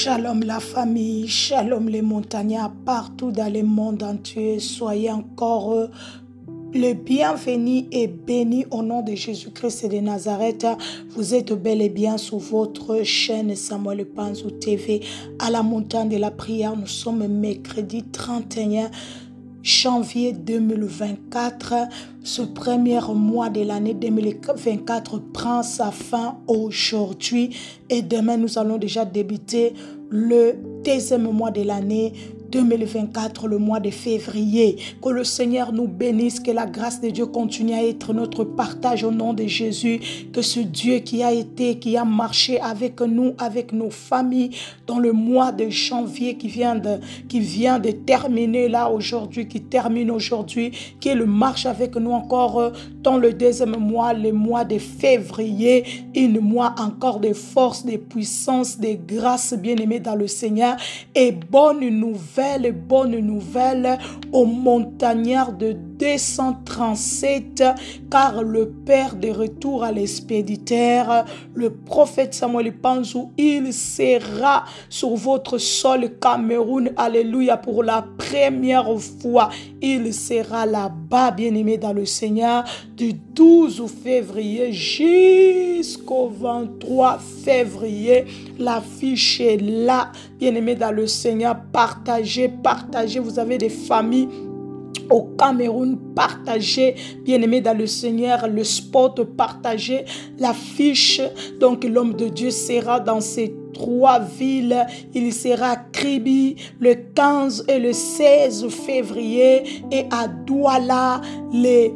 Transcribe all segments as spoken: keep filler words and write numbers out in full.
Shalom la famille, shalom les montagnards partout dans le monde entier. Soyez encore le bienvenu et béni au nom de Jésus-Christ de Nazareth. Vous êtes bel et bien sur votre chaîne Samuel Panzou T V à la montagne de la prière. Nous sommes mercredi trente et un janvier deux mille vingt-quatre. Ce premier mois de l'année deux mille vingt-quatre prend sa fin aujourd'hui et demain nous allons déjà débuter le deuxième mois de l'année deux mille vingt-quatre, le mois de février. Que le Seigneur nous bénisse, que la grâce de Dieu continue à être notre partage au nom de Jésus. Que ce Dieu qui a été, qui a marché avec nous, avec nos familles dans le mois de janvier qui vient de, qui vient de terminer là aujourd'hui, qui termine aujourd'hui, qu'il marche avec nous encore dans le deuxième mois, le mois de février, un mois encore de force, de puissance, de grâce, bien-aimés dans le Seigneur. Et bonne nouvelle, bonne nouvelle aux montagnards de deux cent trente-sept, car le Père de retour à l'expéditeur, le prophète Samuel Panzou, il sera sur votre sol Cameroun, alléluia, pour la première fois. Il sera là-bas, bien-aimé dans le Seigneur, du douze février jusqu'au vingt-trois février. L'affiche est là, bien-aimé dans le Seigneur. Partagez, partagez. Vous avez des familles au Cameroun, partagez, bien-aimé dans le Seigneur, le spot, partagez l'affiche. Donc l'homme de Dieu sera dans ces trois villes. Il sera à Kribi le quinze et le seize février et à Douala les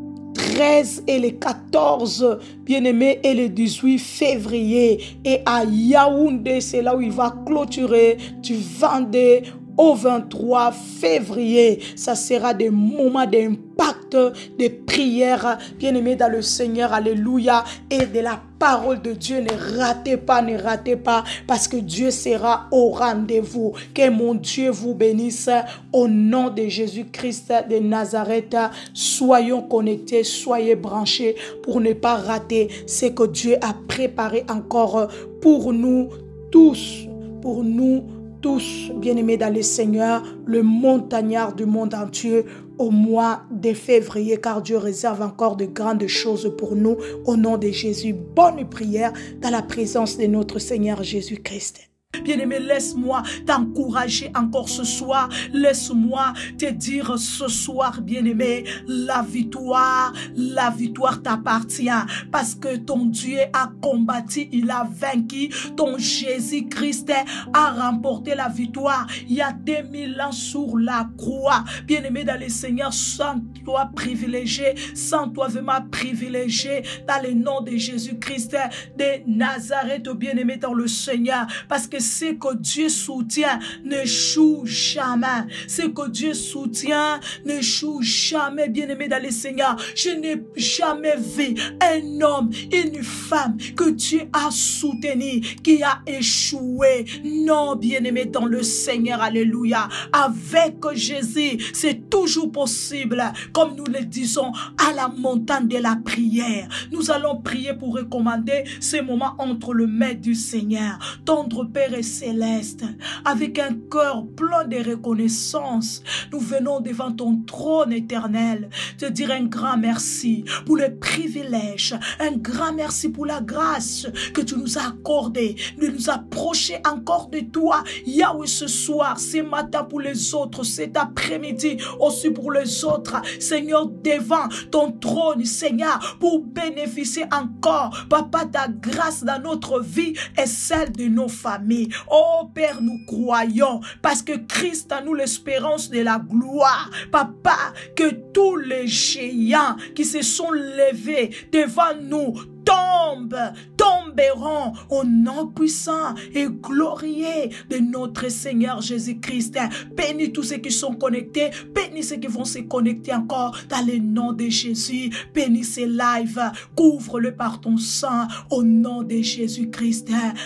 treize et le quatorze, bien-aimé, et le dix-huit février. Et à Yaoundé, c'est là où il va clôturer du vingt-deux au vingt-trois février. Ça sera des moments d'impact, de prière, bien-aimé dans le Seigneur, alléluia, et de la parole de Dieu. Ne ratez pas, ne ratez pas, parce que Dieu sera au rendez-vous. Que mon Dieu vous bénisse au nom de Jésus-Christ de Nazareth. Soyons connectés, soyez branchés pour ne pas rater ce que Dieu a préparé encore pour nous tous, pour nous tous, bien-aimés dans le Seigneur, le montagnard du monde entier au mois de février, car Dieu réserve encore de grandes choses pour nous au nom de Jésus. Bonne prière dans la présence de notre Seigneur Jésus-Christ. Bien-aimé, laisse-moi t'encourager encore ce soir. Laisse-moi te dire ce soir, bien-aimé, la victoire, la victoire t'appartient. Parce que ton Dieu a combattu, il a vaincu. Ton Jésus-Christ a remporté la victoire il y a deux mille ans sur la croix. Bien-aimé dans le Seigneur, sans toi privilégié, sans toi vraiment privilégié, dans le nom de Jésus-Christ de Nazareth, bien-aimé dans le Seigneur. Parce que ce que Dieu soutient n'échoue jamais. Ce que Dieu soutient n'échoue jamais, bien-aimé dans le Seigneur. Je n'ai jamais vu un homme, une femme que Dieu a soutenu qui a échoué. Non, bien-aimé dans le Seigneur, alléluia. Avec Jésus, c'est toujours possible. Comme nous le disons à la montagne de la prière, nous allons prier pour recommander ces moments entre le maître du Seigneur, tendre Père et céleste, avec un cœur plein de reconnaissance. Nous venons devant ton trône éternel te dire un grand merci pour le privilège, un grand merci pour la grâce que tu nous as accordée de nous approcher encore de toi, Yahweh, ce soir, ce matin pour les autres, cet après-midi aussi pour les autres, Seigneur, devant ton trône, Seigneur, pour bénéficier encore, Papa, ta grâce dans notre vie et celle de nos familles. Oh Père, nous croyons parce que Christ a nous l'espérance de la gloire. Papa, que tous les géants qui se sont levés devant nous tombent, tomberont au nom puissant et glorieux de notre Seigneur Jésus-Christ. Bénis tous ceux qui sont connectés, bénis ceux qui vont se connecter encore dans le nom de Jésus. Bénis ces lives, couvre-le par ton sang au nom de Jésus-Christ.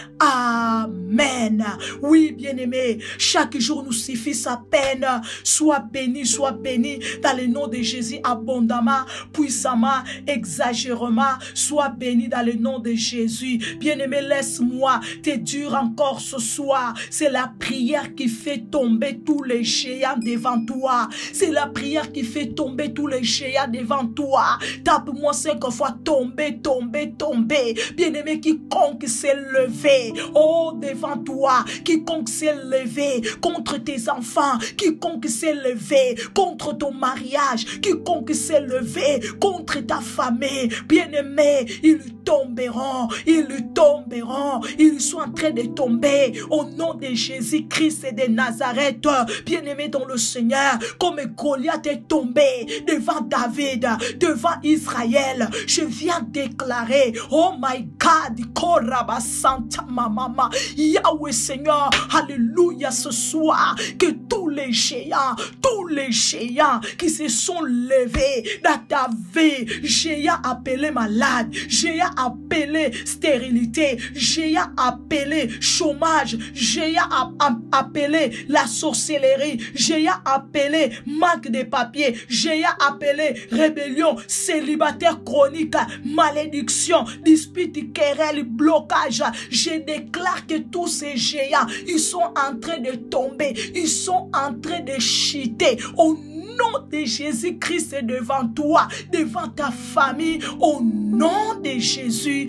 Amen. Oui, bien-aimé, chaque jour nous suffit sa peine. Sois béni, sois béni dans le nom de Jésus abondamment, puissamment, exagérément. Sois béni béni dans le nom de Jésus. Bien-aimé, laisse-moi te dire encore ce soir, c'est la prière qui fait tomber tous les géants devant toi. C'est la prière qui fait tomber tous les géants devant toi. Tape-moi cinq fois, tomber, tomber, tomber. Bien-aimé, quiconque s'est levé, oh, devant toi, quiconque s'est levé contre tes enfants, quiconque s'est levé contre ton mariage, quiconque s'est levé contre ta famille, bien-aimé, ils tomberont, ils tomberont, ils sont en train de tomber au nom de Jésus-Christ et de Nazareth. Bien-aimé dans le Seigneur, comme Goliath est tombé devant David, devant Israël, je viens déclarer, oh my God, Koraba Santa Mama, Yahweh Seigneur, alléluia, ce soir, que tous les géants, tous les géants qui se sont levés dans ta vie, géants appelés malades, géants appelés stérilité, géants appelés chômage, géants appelés la sorcellerie, géants appelés manque de papier, géants appelés rébellion, célibataire chronique, malédiction, dispute, querelle, blocage. Je déclare que tous ces géants, ils sont en train de tomber, ils sont en train de chuter au nom de Jésus-Christ est devant toi, devant ta famille, au nom de Jésus.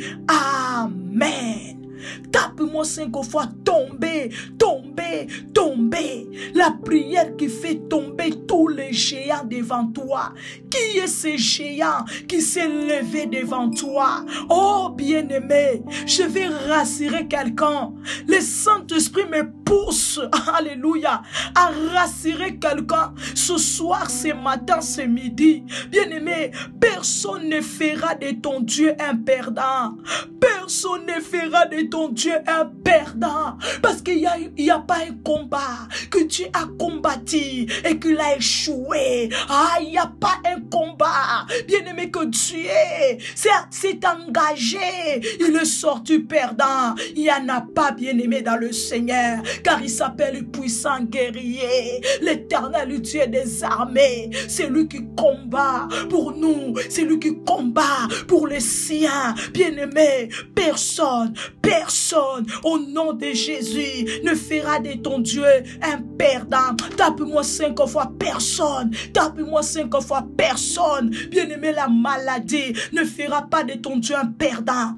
Amen. Tape-moi cinq fois, tomber, tomber, tomber. La prière qui fait tomber tous les géants devant toi. Qui est ce géant qui s'est levé devant toi? Oh bien-aimé, je vais rassurer quelqu'un. Le Saint-Esprit me pousse, alléluia, à rassurer quelqu'un ce soir, ce matin, ce midi. Bien-aimé, personne ne fera de ton Dieu un perdant. Personne ne fera de ton Dieu un perdant. Parce qu'il n'y a, il y a pas un combat que Dieu a combattu et qu'il a échoué. Ah, il n'y a pas un combat, bien-aimé, que Dieu s'est engagé. Il est sorti perdant. Il n'y en a pas, bien-aimé, dans le Seigneur. Car il s'appelle le puissant guerrier, l'Éternel Dieu des armées. C'est lui qui combat pour nous. C'est lui qui combat pour les siens. Bien-aimé, personne, personne, au nom de Jésus, ne fera de ton Dieu un perdant. Tape-moi cinq fois, personne. Tape-moi cinq fois, personne. Bien-aimé, la maladie ne fera pas de ton Dieu un perdant.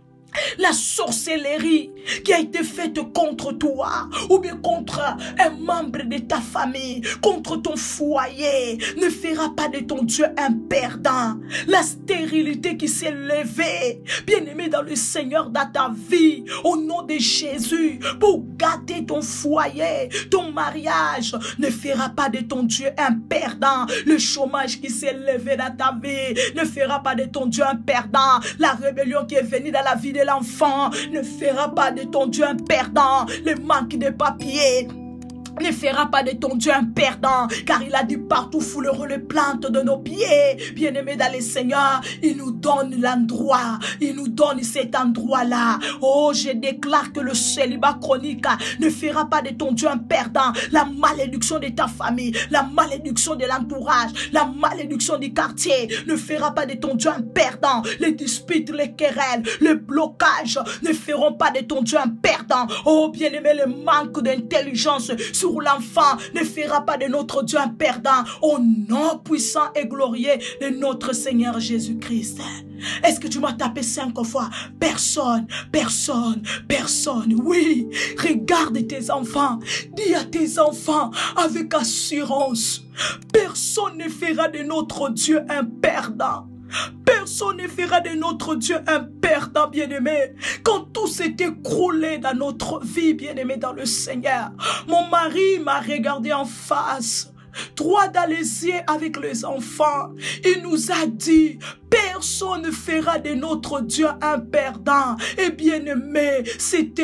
La sorcellerie qui a été faite contre toi ou bien contre un membre de ta famille, contre ton foyer, ne fera pas de ton Dieu un perdant. La stérilité qui s'est levée, bien-aimé dans le Seigneur, dans ta vie, au nom de Jésus, pour gâter ton foyer, ton mariage, ne fera pas de ton Dieu un perdant. Le chômage qui s'est levé dans ta vie ne fera pas de ton Dieu un perdant. La rébellion qui est venue dans la vie de l'enfant ne fera pas de ton Dieu un perdant. Le manque de papier ne fera pas de ton Dieu un perdant, car il a dit partout fouleront les plantes de nos pieds. Bien-aimé dans le Seigneur, il nous donne l'endroit, il nous donne cet endroit-là. Oh, je déclare que le célibat chronique ne fera pas de ton Dieu un perdant. La malédiction de ta famille, la malédiction de l'entourage, la malédiction du quartier ne fera pas de ton Dieu un perdant. Les disputes, les querelles, les blocages ne feront pas de ton Dieu un perdant. Oh, bien-aimé, le manque d'intelligence sur l'enfant ne fera pas de notre Dieu un perdant, au nom puissant et glorieux de notre Seigneur Jésus-Christ. Est-ce que tu m'as tapé cinq fois? Personne, personne, personne. Oui, regarde tes enfants. Dis à tes enfants avec assurance, personne ne fera de notre Dieu un perdant. Personne ne fera de notre Dieu un perdant, bien-aimé. Quand tout s'est écroulé dans notre vie, bien-aimé dans le Seigneur, mon mari m'a regardé en face, droit dans les yeux avec les enfants. Il nous a dit, personne ne fera de notre Dieu un perdant. Et bien-aimé, c'était la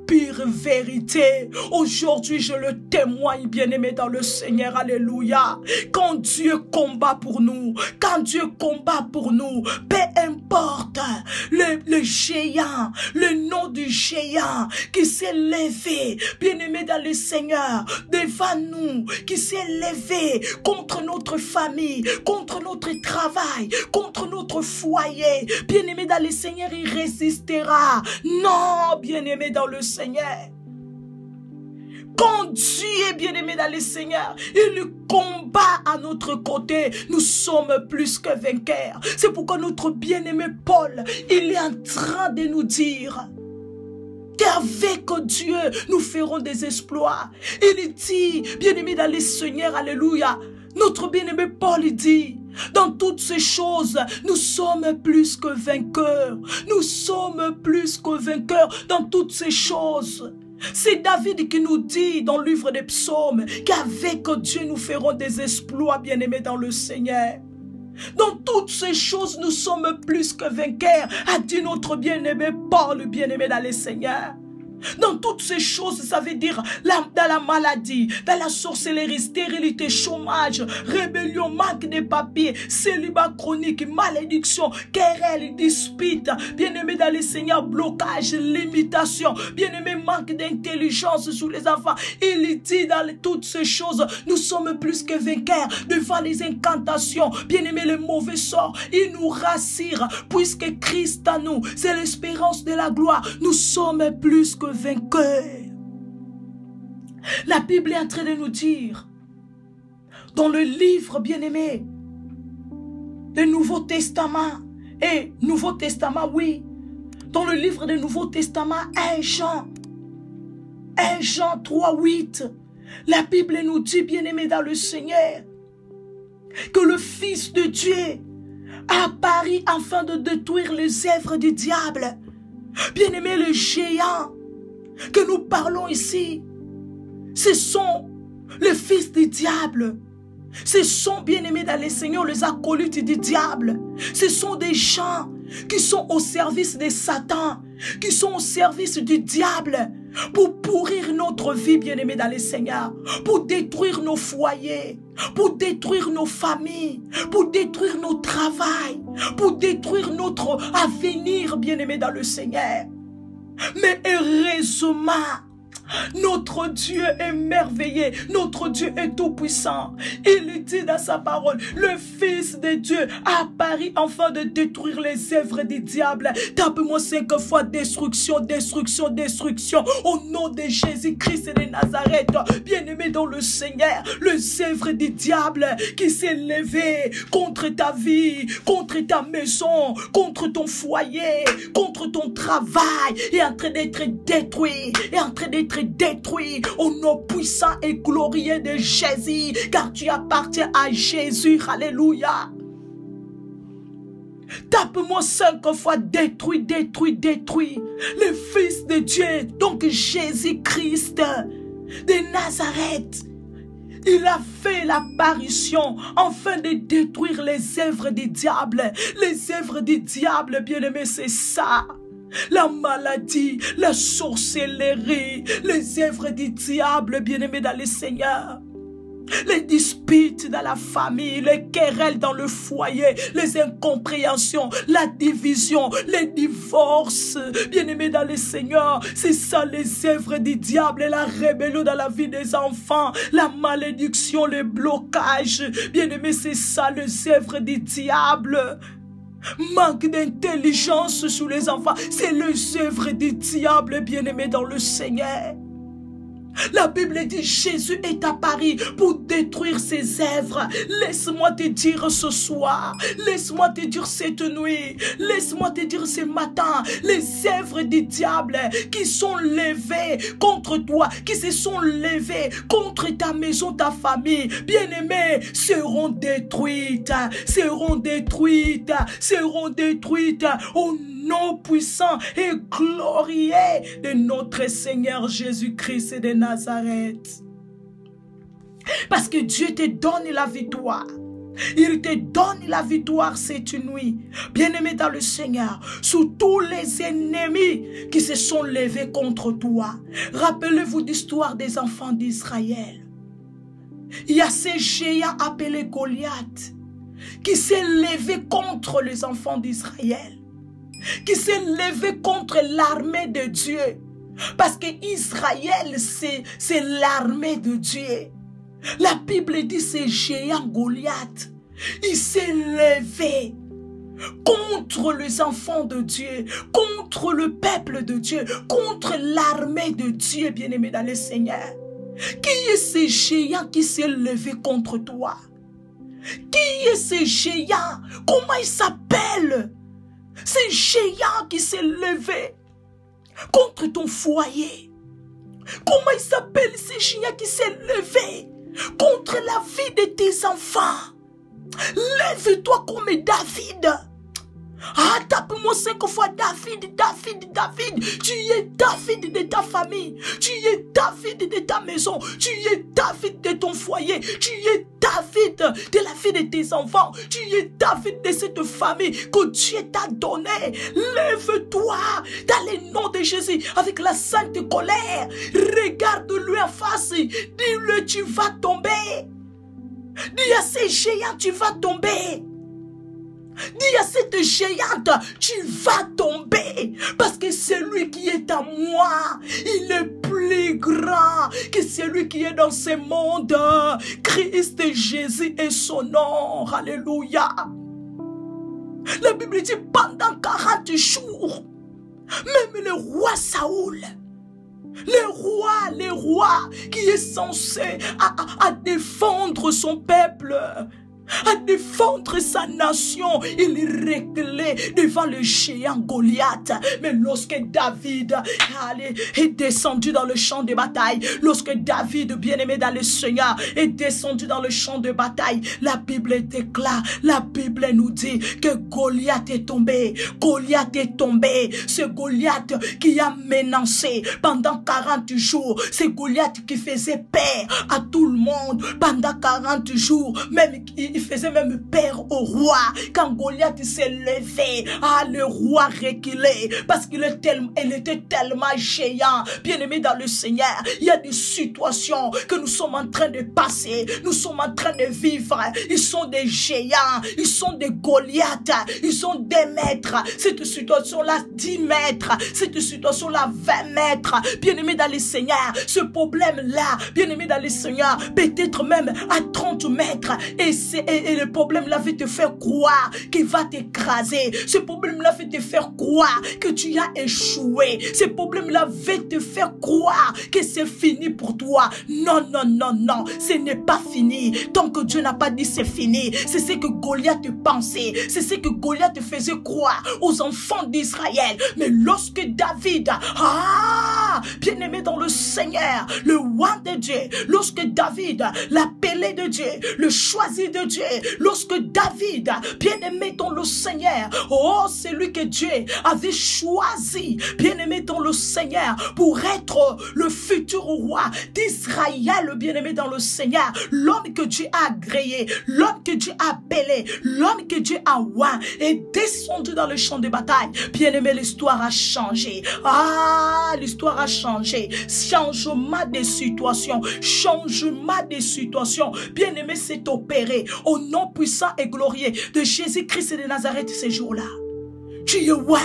pure vérité. Aujourd'hui, je le témoigne, bien-aimé dans le Seigneur. Alléluia. Quand Dieu combat pour nous, quand Dieu combat pour nous, peu importe le, le géant, le nom du géant qui s'est levé, bien-aimé dans le Seigneur, devant nous, qui s'est levé contre notre famille, contre notre travail, contre notre foyer, bien-aimé dans le Seigneur, il résistera. Non, bien-aimé dans le Seigneur. Quand Dieu est bien-aimé dans le Seigneur, il combat à notre côté. Nous sommes plus que vainqueurs. C'est pourquoi notre bien-aimé Paul, il est en train de nous dire qu'avec Dieu, nous ferons des exploits. Il dit, bien-aimé dans le Seigneur, alléluia. Notre bien-aimé Paul, il dit, dans toutes ces choses, nous sommes plus que vainqueurs. Nous sommes plus que vainqueurs dans toutes ces choses. C'est David qui nous dit dans le livre des psaumes qu'avec Dieu nous ferons des exploits, bien-aimés dans le Seigneur. Dans toutes ces choses, nous sommes plus que vainqueurs, a dit notre bien-aimé Paul, bien-aimé dans le Seigneur. Dans toutes ces choses, ça veut dire la, dans la maladie, dans la sorcellerie, stérilité, chômage, rébellion, manque de papier, célibat chronique, malédiction, querelle, dispute, bien-aimé dans le Seigneur, blocage, limitation, bien-aimé manque d'intelligence sous les enfants. Il dit dans toutes ces choses, nous sommes plus que vainqueurs devant les incantations, bien-aimé le mauvais sort, il nous rassure, puisque Christ à nous, c'est l'espérance de la gloire, nous sommes plus que vainqueur. La Bible est en train de nous dire dans le livre bien-aimé du Nouveau Testament, et Nouveau Testament, oui, dans le livre du Nouveau Testament, un Jean, un Jean trois, huit, la Bible nous dit, bien-aimé dans le Seigneur, que le Fils de Dieu a apparu afin de détruire les œuvres du diable. Bien-aimé, le géant que nous parlons ici, ce sont les fils du diable. Ce sont, bien-aimés dans le Seigneur, les acolytes du diable. Ce sont des gens qui sont au service de Satan, qui sont au service du diable, pour pourrir notre vie, bien-aimés dans le Seigneur, pour détruire nos foyers, pour détruire nos familles, pour détruire nos travails, pour détruire notre avenir, bien-aimés dans le Seigneur. Mais heureusement, notre Dieu est merveilleux, notre Dieu est tout-puissant. Il dit dans sa parole, le Fils de Dieu a apparu afin de détruire les œuvres du diable. Tape-moi cinq fois destruction, destruction, destruction. Au nom de Jésus-Christ de Nazareth, bien-aimé dans le Seigneur, les œuvres du diable qui s'est levé contre ta vie, contre ta maison, contre ton foyer, contre ton travail, est en train d'être détruit, est en train d'être détruit au nom puissant et glorieux de Jésus, car tu appartiens à Jésus. Alléluia. Tape-moi cinq fois détruit, détruit, détruit. Le Fils de Dieu, donc Jésus-Christ de Nazareth, il a fait l'apparition afin de détruire les œuvres du diable. Les œuvres du diable, bien-aimé, c'est ça. La maladie, la sorcellerie, les œuvres du diable, bien-aimés dans le Seigneur. Les disputes dans la famille, les querelles dans le foyer, les incompréhensions, la division, les divorces, bien-aimés dans le Seigneur. C'est ça les œuvres du diable et la rébellion dans la vie des enfants, la malédiction, le blocage. Bien-aimés, c'est ça les œuvres du diable. Manque d'intelligence sous les enfants, c'est les œuvres du diable, bien-aimé dans le Seigneur. La Bible dit Jésus est apparu pour détruire ses œuvres. Laisse-moi te dire ce soir, laisse-moi te dire cette nuit, laisse-moi te dire ce matin, les œuvres du diable qui sont levées contre toi, qui se sont levées contre ta maison, ta famille, bien-aimés, seront détruites, seront détruites, seront détruites au nom puissant et glorieux de notre Seigneur Jésus-Christ de Nazareth. Parce que Dieu te donne la victoire. Il te donne la victoire cette nuit. Bien-aimé dans le Seigneur, sous tous les ennemis qui se sont levés contre toi. Rappelez-vous l'histoire des enfants d'Israël. Il y a ces géants appelés Goliath qui s'est levé contre les enfants d'Israël, qui s'est levé contre l'armée de Dieu. Parce que Israël, c'est l'armée de Dieu. La Bible dit ce géant Goliath, il s'est levé contre les enfants de Dieu, contre le peuple de Dieu, contre l'armée de Dieu, bien-aimé dans le Seigneur. Qui est ce géant qui s'est levé contre toi? Qui est ce géant? Comment il s'appelle? Ce géant qui s'est levé contre ton foyer. Comment il s'appelle ce géant qui s'est levé contre la vie de tes enfants? Lève-toi comme David. Ah, tape-moi cinq fois David, David, David. Tu es David de ta famille. Tu es David de ta maison. Tu es David de ton foyer. Tu es David de la vie de tes enfants. Tu es David de cette famille que Dieu t'a donné. Lève-toi dans le nom de Jésus avec la sainte colère. Regarde-lui en face. Dis-le, tu vas tomber. Dis à ces géants, tu vas tomber. Dis à cette géante, tu vas tomber. Parce que celui qui est à moi, il est plus grand que celui qui est dans ce monde. Christ Jésus est son nom. Alléluia. La Bible dit pendant quarante jours, même le roi Saoul, le roi, le roi qui est censé à, à, à défendre son peuple, à défendre sa nation, il reculait devant le géant Goliath. Mais lorsque David allez, est descendu dans le champ de bataille, lorsque David, bien-aimé dans le Seigneur, est descendu dans le champ de bataille, la Bible déclare, la Bible nous dit que Goliath est tombé. Goliath est tombé. Ce Goliath qui a menacé pendant quarante jours. C'est Goliath qui faisait peur à tout le monde pendant quarante jours. Même il faisait même peur au roi. Quand Goliath s'est levé, ah, le roi reculait parce qu'il est tellement, il était tellement géant. Bien-aimé dans le Seigneur, il y a des situations que nous sommes en train de passer, nous sommes en train de vivre. Ils sont des géants, ils sont des Goliaths, ils sont des maîtres. Cette situation-là, dix mètres. Cette situation-là, vingt mètres. Bien-aimé dans le Seigneur, ce problème-là, bien-aimé dans le Seigneur, peut-être même à trente mètres. Et, et, et le problème-là va te faire croire qu'il va t'écraser. Ce problème-là va te faire croire que tu as échoué. Ce problème-là va te faire croire que c'est fini pour toi. Non, non, non, non. Ce n'est pas fini. Tant que Dieu n'a pas dit c'est fini. C'est ce que Goliath pensait. C'est ce que Goliath faisait croire aux enfants d'Israël. Mais lorsque David, ah, bien-aimé dans le Seigneur, le roi de Dieu, lorsque David, l'appelé de Dieu, le choisi de Dieu, lorsque David, bien-aimé dans le Seigneur, oh, c'est lui que Dieu avait choisi, bien-aimé dans le Seigneur, pour être le futur roi d'Israël, bien-aimé dans le Seigneur, l'homme que Dieu a agréé, l'homme que Dieu a appelé, l'homme que Dieu a oint, est descendu dans le champ de bataille. Bien-aimé, l'histoire a changé. Ah, l'histoire a changé. Changement de situation, changement de situation. Bien-aimé, s'est opéré au nom puissant et glorieux de Jésus-Christ de Nazareth ces jours-là. Tu es oint.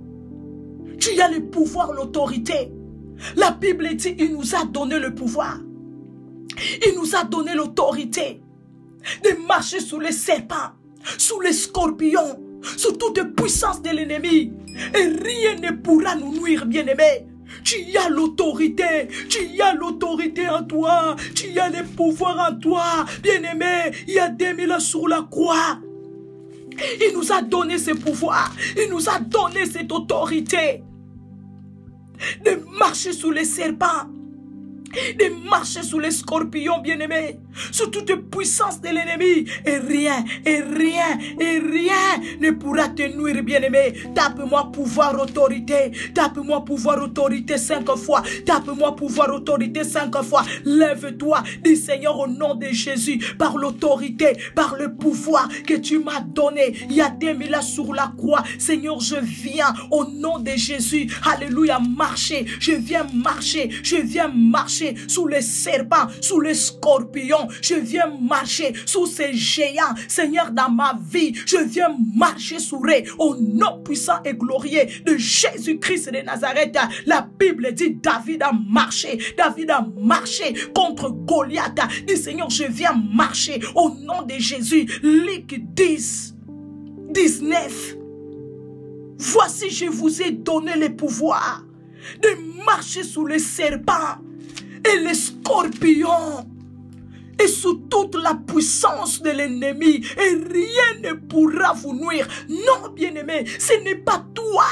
Tu as le pouvoir, l'autorité. La Bible dit, il nous a donné le pouvoir. Il nous a donné l'autorité de marcher sous les serpents, sous les scorpions, sous toute puissance de l'ennemi. Et rien ne pourra nous nuire, bien-aimés. Tu as l'autorité, tu as l'autorité en toi, tu as le pouvoir en toi. Bien-aimé, il y a des mille sur la croix. Il nous a donné ce pouvoir, il nous a donné cette autorité de marcher sous les serpents, de marcher sous les scorpions, bien-aimés, sous toute puissance de l'ennemi, et rien, et rien, et rien ne pourra te nuire, bien-aimé. Tape-moi pouvoir, autorité, tape-moi pouvoir, autorité cinq fois, tape-moi pouvoir, autorité cinq fois. Lève-toi, dis Seigneur, au nom de Jésus, par l'autorité, par le pouvoir que tu m'as donné, il y a des mille sur la croix. Seigneur, je viens au nom de Jésus, alléluia, marcher, je viens marcher, je viens marcher sous les serpents, sous les scorpions, je viens marcher sous ces géants, Seigneur, dans ma vie, je viens marcher sous eux, au nom puissant et glorieux de Jésus-Christ de Nazareth. La Bible dit, David a marché, David a marché contre Goliath, dit Seigneur, je viens marcher au nom de Jésus. Luc dix, dix-neuf, voici je vous ai donné le pouvoir de marcher sous les serpents et les scorpions et sous toute la puissance de l'ennemi, et rien ne pourra vous nuire. Non, bien-aimé, ce n'est pas toi,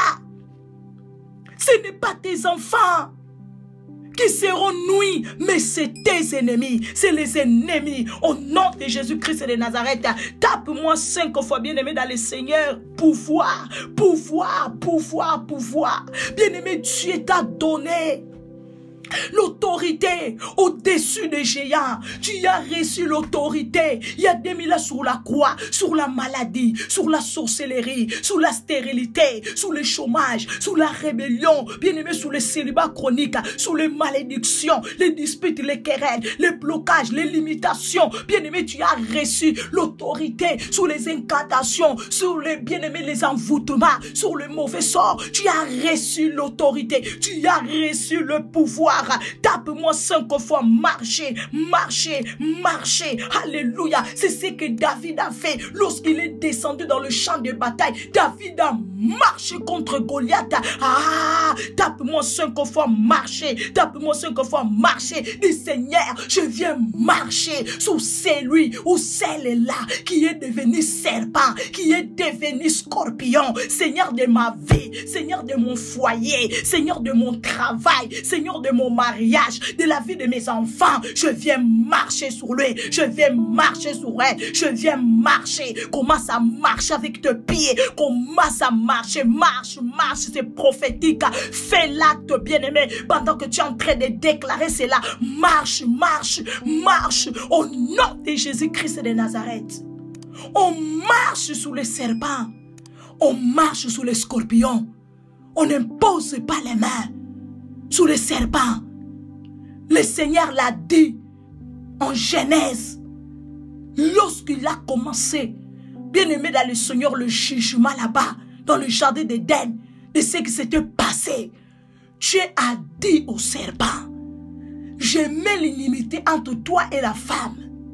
ce n'est pas tes enfants qui seront nuits, mais c'est tes ennemis, c'est les ennemis. Au nom de Jésus-Christ de Nazareth, tape-moi cinq fois, bien-aimé, dans le Seigneur. Pouvoir, pouvoir, pouvoir, pouvoir. Bien-aimé, Dieu t'a donné l'autorité au-dessus des géants. Tu as reçu l'autorité. Il y a des mille sur la croix, sur la maladie, sur la sorcellerie, sur la stérilité, sur le chômage, sur la rébellion, bien-aimé, sur le célibat chronique, sur les malédictions, les disputes, les querelles, les blocages, les limitations. Bien-aimé, tu as reçu l'autorité sur les incantations, sur les, bien-aimé, les envoûtements, sur le mauvais sort. Tu as reçu l'autorité. Tu as reçu le pouvoir. Tape-moi cinq fois, marcher, marcher, marcher. Alléluia. C'est ce que David a fait lorsqu'il est descendu dans le champ de bataille. David a marché contre Goliath. Ah, tape-moi cinq fois, marcher. Tape-moi cinq fois, marcher. Dis Seigneur, je viens marcher sous celui ou celle-là qui est devenu serpent, qui est devenu scorpion. Seigneur de ma vie, Seigneur de mon foyer, Seigneur de mon travail, Seigneur de mon mariage, de la vie de mes enfants, je viens marcher sur lui, je viens marcher sur elle, je viens marcher. Commence à marcher avec tes pieds, commence à marcher, marche, marche, c'est prophétique. Fais l'acte, bien-aimé, pendant que tu es en train de déclarer cela. Marche, marche, marche, au nom de Jésus-Christ de Nazareth. On marche sous les serpents, on marche sous les scorpions, on n'impose pas les mains sous les serpents. Le Seigneur l'a dit en Genèse, lorsqu'il a commencé, bien aimé dans le Seigneur, le jugement là-bas, dans le jardin d'Éden, de ce qui s'était passé. Dieu a dit au serpent, je mets l'inimité entre toi et la femme.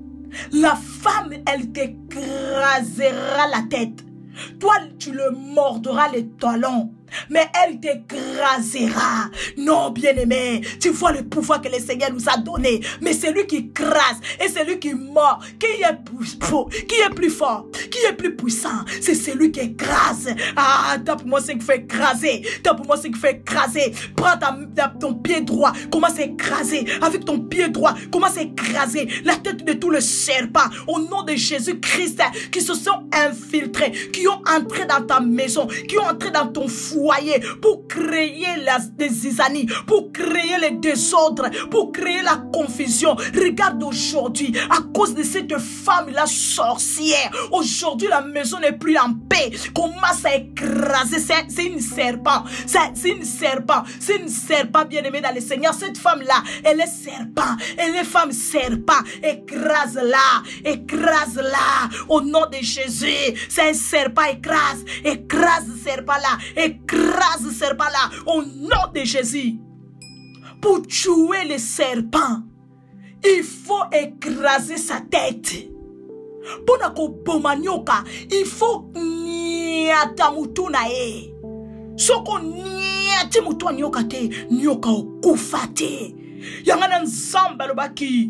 La femme, elle t'écrasera la tête. Toi, tu le mordras les talons, mais elle t'écrasera. Non, bien-aimé, tu vois le pouvoir que le Seigneur nous a donné. Mais c'est lui qui écrase et c'est lui qui mord. Qui est plus fort, qui est plus fort, qui est plus puissant? C'est celui qui écrase. Ah, tape-moi ce qui fait écraser. Tape-moi ce qui fait écraser. Prends ta, ta, ton pied droit, commence à écraser. Avec ton pied droit, commence à écraser la tête de tous les serpents. Au nom de Jésus-Christ, qui se sont infiltrés, qui ont entré dans ta maison, qui ont entré dans ton foyer pour créer la, des zizanies, pour créer les désordres, pour créer la confusion. Regarde aujourd'hui, à cause de cette femme-là sorcière, aujourd'hui la maison n'est plus en paix. Commence à écraser, c'est une serpent, c'est une serpent, c'est une serpent bien-aimée dans le Seigneur. Cette femme-là, elle est serpent, elle est femme serpent. Écrase-la, écrase-la, au nom de Jésus. C'est un serpent, écrase, écrase ce serpent-là, écrase ce serpent-là, au nom de Jésus. Pour tuer le serpent, il faut écraser sa tête. Pour nakobomanyoka, il faut nyata mutu na e. Soko nyati mutu nyoka te, nyoka okufa te. Yangana nzamba lobaki.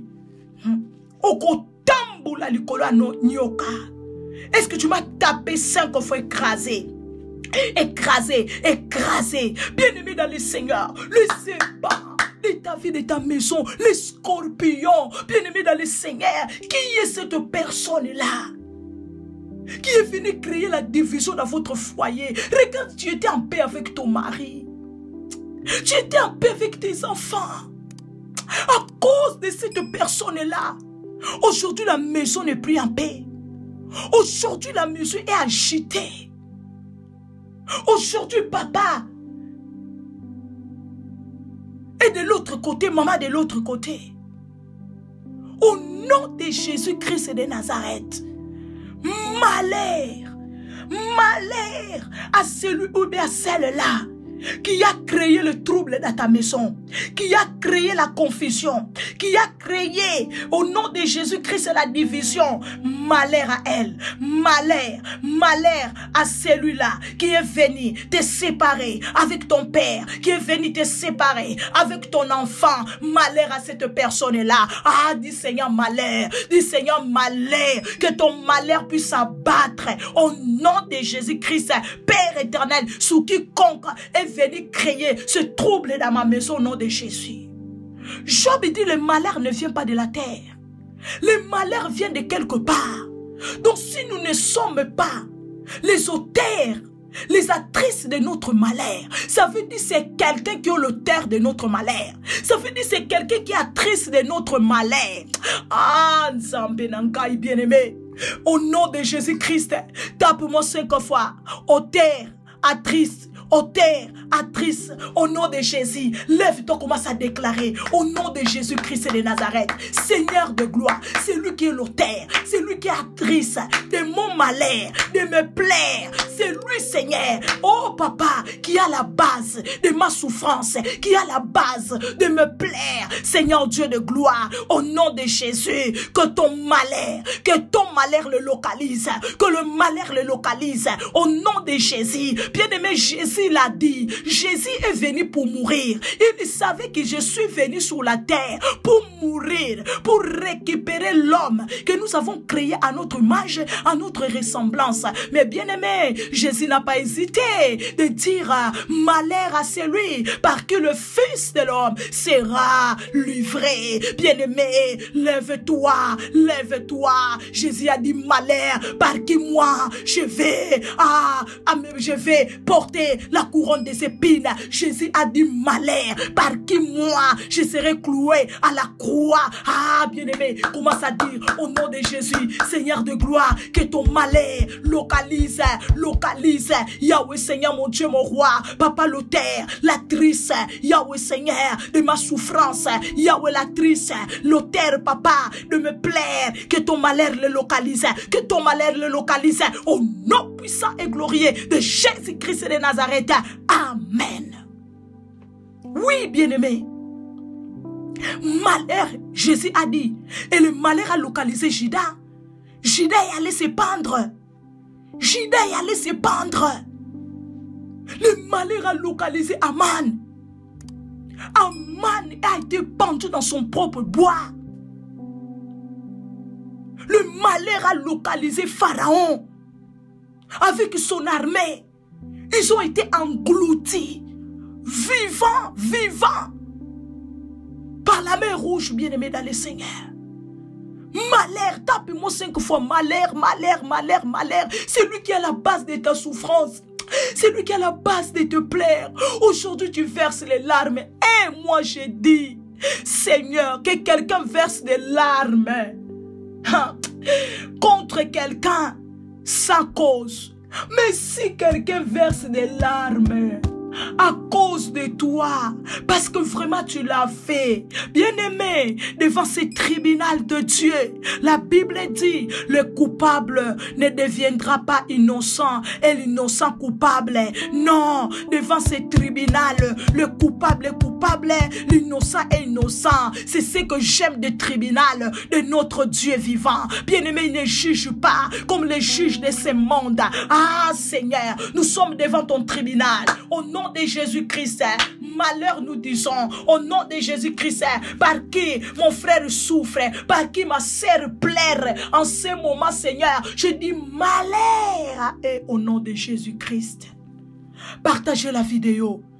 Oko tambula likolo no nyoka. Est-ce que tu m'as tapé cinq fois écrasé? Écrasé, écrasé. Bien-aimé dans le Seigneur, le serpent de ta vie, de ta maison, les scorpions, bien-aimés dans le Seigneur, qui est cette personne-là qui est venue créer la division dans votre foyer? Regarde, tu étais en paix avec ton mari. Tu étais en paix avec tes enfants. À cause de cette personne-là, aujourd'hui la maison n'est plus en paix. Aujourd'hui la maison est agitée. Aujourd'hui papa est de l'autre côté, maman de l'autre côté. Au nom de Jésus-Christ de Nazareth, malheur, malheur à celui ou bien à celle-là qui a créé le trouble dans ta maison, qui a créé la confusion, qui a créé au nom de Jésus-Christ la division. Malheur à elle, malheur, malheur à celui-là qui est venu te séparer avec ton père, qui est venu te séparer avec ton enfant. Malheur à cette personne-là. Ah, dis Seigneur malheur, dis Seigneur malheur, que ton malheur puisse s'abattre au nom de Jésus-Christ, Père éternel, sous quiconque est venu créer ce trouble dans ma maison au nom de Jésus. Job dit le malheur ne vient pas de la terre. Le malheur vient de quelque part. Donc si nous ne sommes pas les auteurs, les actrices de notre malheur, ça veut dire c'est quelqu'un qui est l'auteur de notre malheur. Ça veut dire c'est quelqu'un qui est actrice de notre malheur. Ah, Nzambe Nangai bien-aimé, au nom de Jésus-Christ, tape-moi cinq fois. Auteur, actrice, auteur, actrice, au nom de Jésus, lève-toi, commence à déclarer, au nom de Jésus-Christ de Nazareth, Seigneur de gloire, c'est lui qui est l'auteur, c'est lui qui est actrice de mon malheur, de me plaire, c'est lui Seigneur, oh papa, qui a la base de ma souffrance, qui a la base de me plaire, Seigneur Dieu de gloire, au nom de Jésus, que ton malheur, que ton malheur le localise, que le malheur le localise, au nom de Jésus, bien-aimé Jésus l'a dit, Jésus est venu pour mourir. Il savait que je suis venu sur la terre pour mourir, pour récupérer l'homme que nous avons créé à notre image, à notre ressemblance. Mais bien aimé, Jésus n'a pas hésité de dire malheur à celui par qui le Fils de l'homme sera livré. Bien aimé, lève-toi, lève-toi. Jésus a dit malheur par qui moi je vais, ah, je vais porter la couronne des épines. Jésus a dit malheur par qui moi je serai cloué à la croix. Ah, bien-aimé, commence à dire au nom de Jésus, Seigneur de gloire, que ton malheur localise, localise. Yahweh Seigneur, mon Dieu, mon roi, Papa l'auteur, l'actrice, Yahweh Seigneur, de ma souffrance, Yahweh l'actrice, l'auteur, Papa, de me plaire, que ton malheur le localise, que ton malheur le localise, au nom puissant et glorieux de Jésus-Christ de Nazareth. Amen. Oui, bien-aimé. Malheur, Jésus a dit, et le malheur a localisé Judas. Judas est allé se pendre. Judas est allé se pendre. Le malheur a localisé Aman. Aman a été pendu dans son propre bois. Le malheur a localisé Pharaon. Avec son armée, ils ont été engloutis, vivants, vivants, par la mer rouge, bien-aimé dans le Seigneur. Malheur, tape-moi cinq fois, malheur, malheur, malheur, malheur. C'est lui qui est à la base de ta souffrance. C'est lui qui est à la base de te plaire. Aujourd'hui, tu verses les larmes. Et moi, je dis, Seigneur, que quelqu'un verse des larmes hein, contre quelqu'un sans cause. Mais si quelqu'un verse des larmes à cause de toi, parce que vraiment tu l'as fait, bien-aimé, devant ce tribunal de Dieu, la Bible dit, le coupable ne deviendra pas innocent et l'innocent coupable. Non, devant ce tribunal, le coupable est coupable, l'innocent est innocent. C'est ce que j'aime du tribunal de notre Dieu vivant. Bien-aimé, il ne juge pas comme les juges de ce monde. Ah Seigneur, nous sommes devant ton tribunal. Au nom de Jésus-Christ, malheur nous disons, au nom de Jésus-Christ, par qui mon frère souffre, par qui ma sœur pleure en ce moment, Seigneur, je dis malheur et au nom de Jésus-Christ. Partagez la vidéo.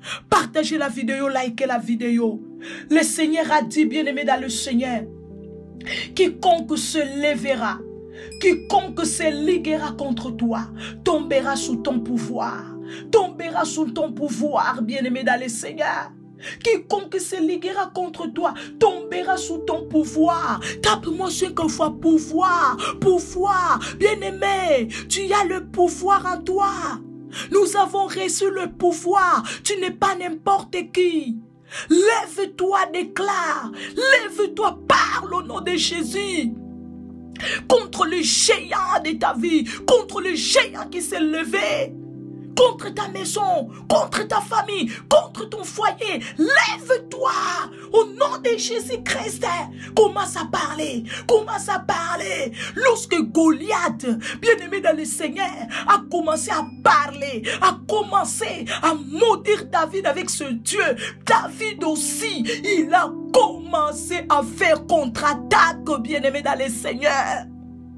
Partagez la vidéo, likez la vidéo. Le Seigneur a dit, bien-aimé dans le Seigneur, quiconque se lèvera, quiconque se liguera contre toi, tombera sous ton pouvoir. Tombera sous ton pouvoir, bien-aimé dans le Seigneur. Quiconque se liguera contre toi tombera sous ton pouvoir. Tape-moi cinq fois pouvoir, pouvoir. Bien-aimé, tu as le pouvoir en toi. Nous avons reçu le pouvoir. Tu n'es pas n'importe qui. Lève-toi, déclare. Lève-toi, parle au nom de Jésus. Contre le géant de ta vie, contre le géant qui s'est levé. Contre ta maison, contre ta famille, contre ton foyer. Lève-toi au nom de Jésus-Christ. Commence à parler, commence à parler. Lorsque Goliath, bien-aimé dans le Seigneur, a commencé à parler, a commencé à maudire David avec ce Dieu, David aussi, il a commencé à faire contre-attaque, bien-aimé dans le Seigneur.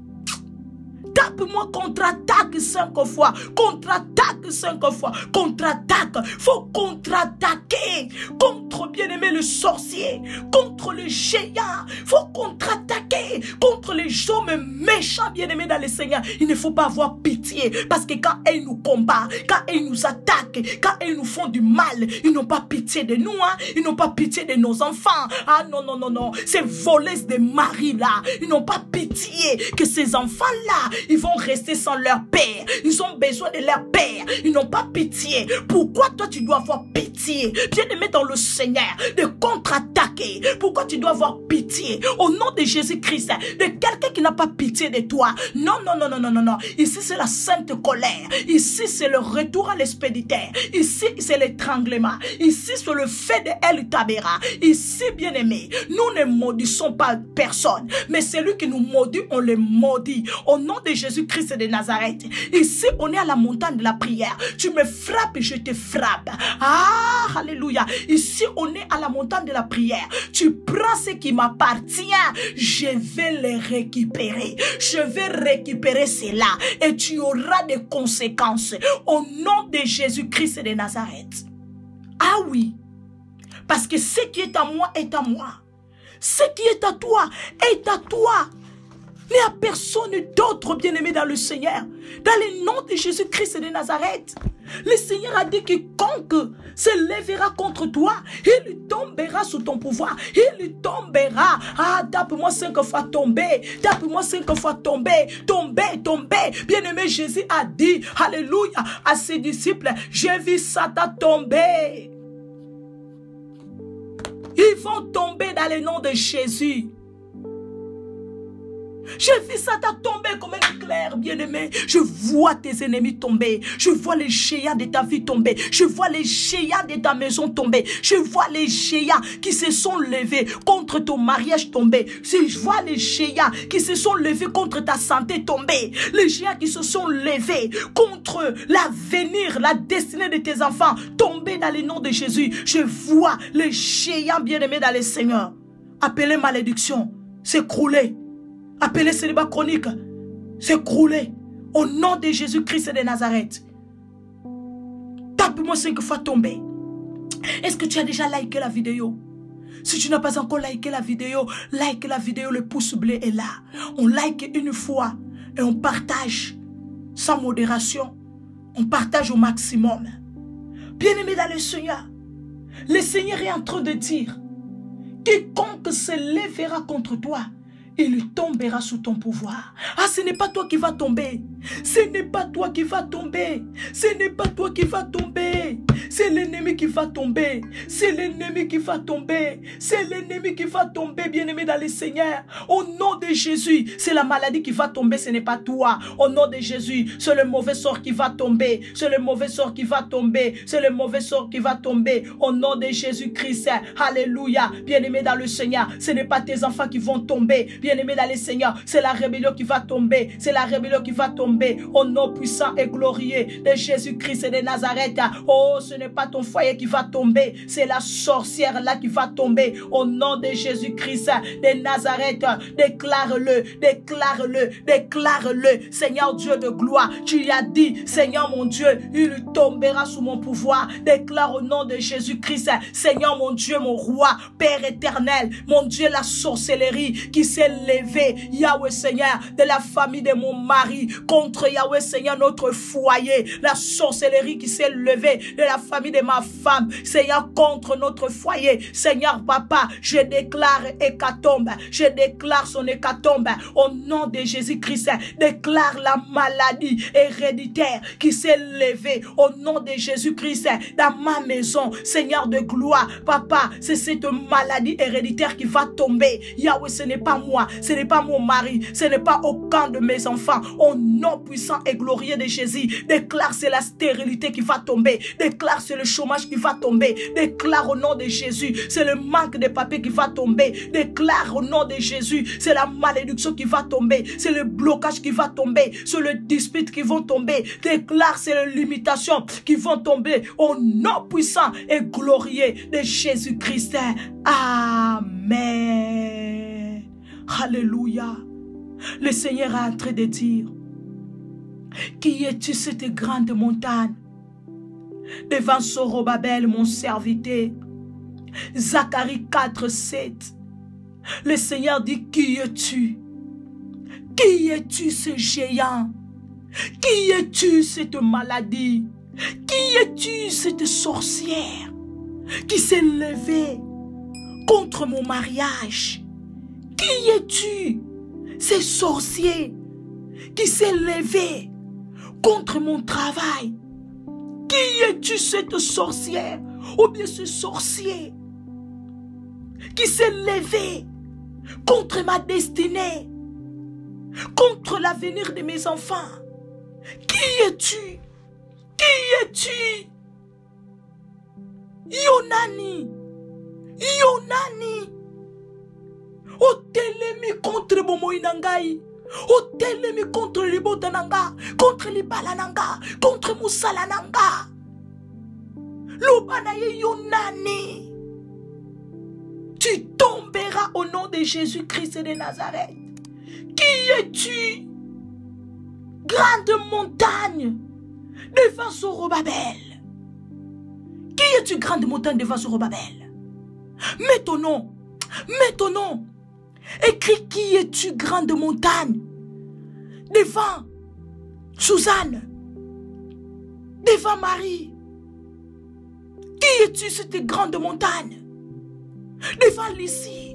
Tape-moi contre-attaque cinq fois. Contre-attaque cinq fois. Contre-attaque. Faut contre-attaquer. Contre, bien-aimé, le sorcier. Contre le géant. Faut contre-attaquer. Contre les hommes méchants, bien-aimés dans le Seigneur. Il ne faut pas avoir pitié. Parce que quand ils nous combattent, quand ils nous attaquent, quand ils nous font du mal, ils n'ont pas pitié de nous. Hein? Ils n'ont pas pitié de nos enfants. Ah non, non, non, non. Ces voleuses de maris-là, ils n'ont pas pitié que ces enfants-là, ils vont rester sans leur père. Ils ont besoin de leur père. Ils n'ont pas pitié. Pourquoi toi tu dois avoir pitié? Bien-aimé dans le Seigneur, de contre-attaquer. Pourquoi tu dois avoir pitié? Au nom de Jésus-Christ, de quelqu'un qui n'a pas pitié de toi. Non, non, non, non, non, non, non. Ici c'est la sainte colère. Ici c'est le retour à l'expéditeur. Ici c'est l'étranglement. Ici c'est le fait de El Tabera. Ici, bien-aimé, nous ne maudissons pas personne. Mais celui qui nous maudit, on le maudit. Au nom de Jésus-Christ de Nazareth. Ici, on est à la montagne de la prière. Tu me frappes et je te frappe. Ah, alléluia. Ici, on est à la montagne de la prière. Tu prends ce qui m'appartient. Je vais les récupérer. Je vais récupérer cela. Et tu auras des conséquences. Au nom de Jésus-Christ de Nazareth. Ah oui. Parce que ce qui est à moi est à moi. Ce qui est à toi est à toi. Il n'y a personne d'autre, bien-aimé dans le Seigneur. Dans le nom de Jésus-Christ de Nazareth. Le Seigneur a dit que quiconque se lèvera contre toi, il tombera sous ton pouvoir. Il tombera. Ah, tape-moi cinq fois tomber. Tape-moi cinq fois tomber. Tomber, tomber. Bien-aimé, Jésus a dit, alléluia, à ses disciples, j'ai vu Satan tomber. Ils vont tomber dans le nom de Jésus. J'ai vu Satan tomber comme un éclair, bien-aimé. Je vois tes ennemis tomber. Je vois les géants de ta vie tomber. Je vois les géants de ta maison tomber. Je vois les géants qui se sont levés contre ton mariage tomber. Je vois les géants qui se sont levés contre ta santé tomber. Les géants qui se sont levés contre l'avenir, la destinée de tes enfants tomber dans le nom de Jésus. Je vois les géants, bien-aimés dans le Seigneur. Appelez malédiction, s'écrouler. Appelez célibat chronique, s'écrouler au nom de Jésus-Christ de Nazareth. Tape-moi cinq fois tomber. Est-ce que tu as déjà liké la vidéo? Si tu n'as pas encore liké la vidéo, like la vidéo, le pouce bleu est là. On like une fois et on partage sans modération. On partage au maximum. Bien-aimé dans le Seigneur, le Seigneur est en train de dire, quiconque se lèvera contre toi, il tombera sous ton pouvoir. Ah, ce n'est pas toi qui vas tomber. Ce n'est pas toi qui vas tomber. Ce n'est pas toi qui vas tomber. C'est l'ennemi qui va tomber. C'est l'ennemi qui va tomber. C'est l'ennemi qui va tomber, bien-aimé dans le Seigneur. Au nom de Jésus, c'est la maladie qui va tomber, ce n'est pas toi. Au nom de Jésus, c'est le mauvais sort qui va tomber. C'est le mauvais sort qui va tomber. C'est le mauvais sort qui va tomber. Au nom de Jésus-Christ. Alléluia. Bien-aimé dans le Seigneur, ce n'est pas tes enfants qui vont tomber. Bien-aimé dans le Seigneur, c'est la rébellion qui va tomber. C'est la rébellion qui va tomber. Au nom puissant et glorieux de Jésus-Christ de Nazareth. Oh Oh, ce n'est pas ton foyer qui va tomber, c'est la sorcière là qui va tomber. Au nom de Jésus-Christ de Nazareth, déclare-le, déclare-le, déclare-le. Seigneur Dieu de gloire, tu lui as dit, Seigneur mon Dieu, il tombera sous mon pouvoir. Déclare au nom de Jésus-Christ, Seigneur mon Dieu, mon roi, Père éternel, mon Dieu, la sorcellerie qui s'est levée, Yahweh Seigneur, de la famille de mon mari, contre Yahweh Seigneur, notre foyer, la sorcellerie qui s'est levée de la famille de ma femme, Seigneur, contre notre foyer, Seigneur Papa, je déclare hécatombe, je déclare son hécatombe, au nom de Jésus-Christ, déclare la maladie héréditaire qui s'est levée, au nom de Jésus-Christ, dans ma maison, Seigneur de gloire, Papa, c'est cette maladie héréditaire qui va tomber, Yahweh, ce n'est pas moi, ce n'est pas mon mari, ce n'est pas aucun de mes enfants, au nom puissant et glorieux de Jésus, déclare c'est la stérilité qui va tomber, déclare c'est le chômage qui va tomber, déclare au nom de Jésus, c'est le manque de papier qui va tomber, déclare au nom de Jésus, c'est la malédiction qui va tomber, c'est le blocage qui va tomber, c'est le dispute qui vont tomber, déclare c'est les limitations qui vont tomber, au nom puissant et glorieux de Jésus-Christ. Amen. Alléluia. Le Seigneur est en train de dire, qui es-tu cette grande montagne? Devant Zorobabel, mon serviteur. Zacharie quatre, sept. Le Seigneur dit, qui es-tu? Qui es-tu ce géant? Qui es-tu cette maladie? Qui es-tu cette sorcière qui s'est levée contre mon mariage? Qui es-tu ces sorciers qui s'est levé contre mon travail? Qui es-tu cette sorcière ou bien ce sorcier qui s'est levé contre ma destinée, contre l'avenir de mes enfants? Qui es-tu? Qui es-tu? Yonani, Yonani, otelemi contre Bomoinangai, otelemi contre Libotananga, contre Libalananga, contre Moussalananga. Lobanaye Yonani, tu tomberas au nom de Jésus-Christ de Nazareth. Qui es-tu? Grande montagne devant Zorobabel. Qui es-tu, grande montagne devant Zorobabel? Mets ton nom, mets ton nom. Écris, qui es-tu, grande montagne devant Suzanne, devant Marie? Qui es-tu, cette grande montagne devant Lucie?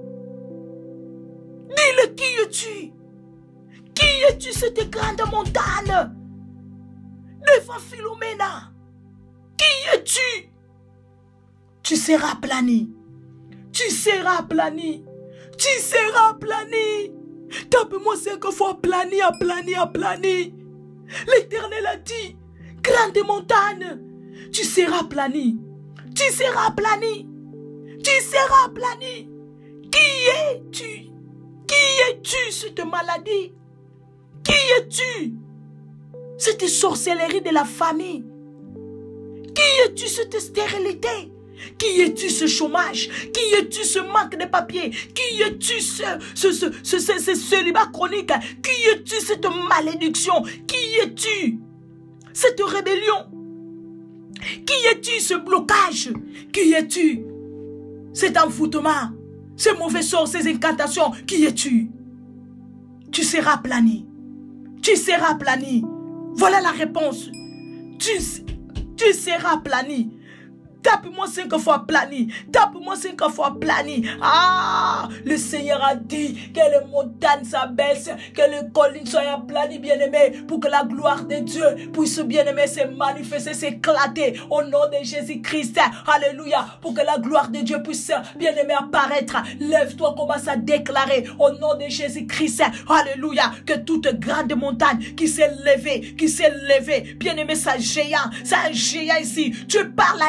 Dis-le, qui es-tu? Qui es-tu, cette grande montagne devant Philomena? Qui es-tu? Tu seras aplani. Tu seras aplani. Tu seras aplani. Tape-moi cinq fois aplani, aplani, aplani. L'Éternel a dit, grande montagne, tu seras aplani. Tu seras aplani. Tu seras aplani. Qui es-tu? Qui es-tu, cette maladie? Qui es-tu? Cette sorcellerie de la famille. Qui es-tu, cette stérilité? Qui es-tu, ce chômage? Qui es-tu, ce manque de papier? Qui es-tu, ce, ce, ce, ce, ce, ce célibat chronique? Qui es-tu, cette malédiction? Qui es-tu, cette rébellion? Qui es-tu, ce blocage? Qui es-tu, cet envoûtement, ces mauvais sorts, ces incantations? Qui es-tu? Tu seras aplani. Tu seras aplani. Voilà la réponse. Tu, tu seras aplani. Tape-moi cinq fois plani. Tape-moi cinq fois plani. Ah, le Seigneur a dit que les montagnes s'abaissent, que les collines soient aplanies, bien-aimés, pour que la gloire de Dieu puisse, bien-aimé, se manifester, s'éclater au nom de Jésus-Christ. Alléluia. Pour que la gloire de Dieu puisse, bien-aimé, apparaître. Lève-toi, commence à déclarer au nom de Jésus-Christ. Alléluia. Que toute grande montagne qui s'est levée, qui s'est levée, bien-aimé, c'est un géant, c'est un géant ici. Tu parles à un géant.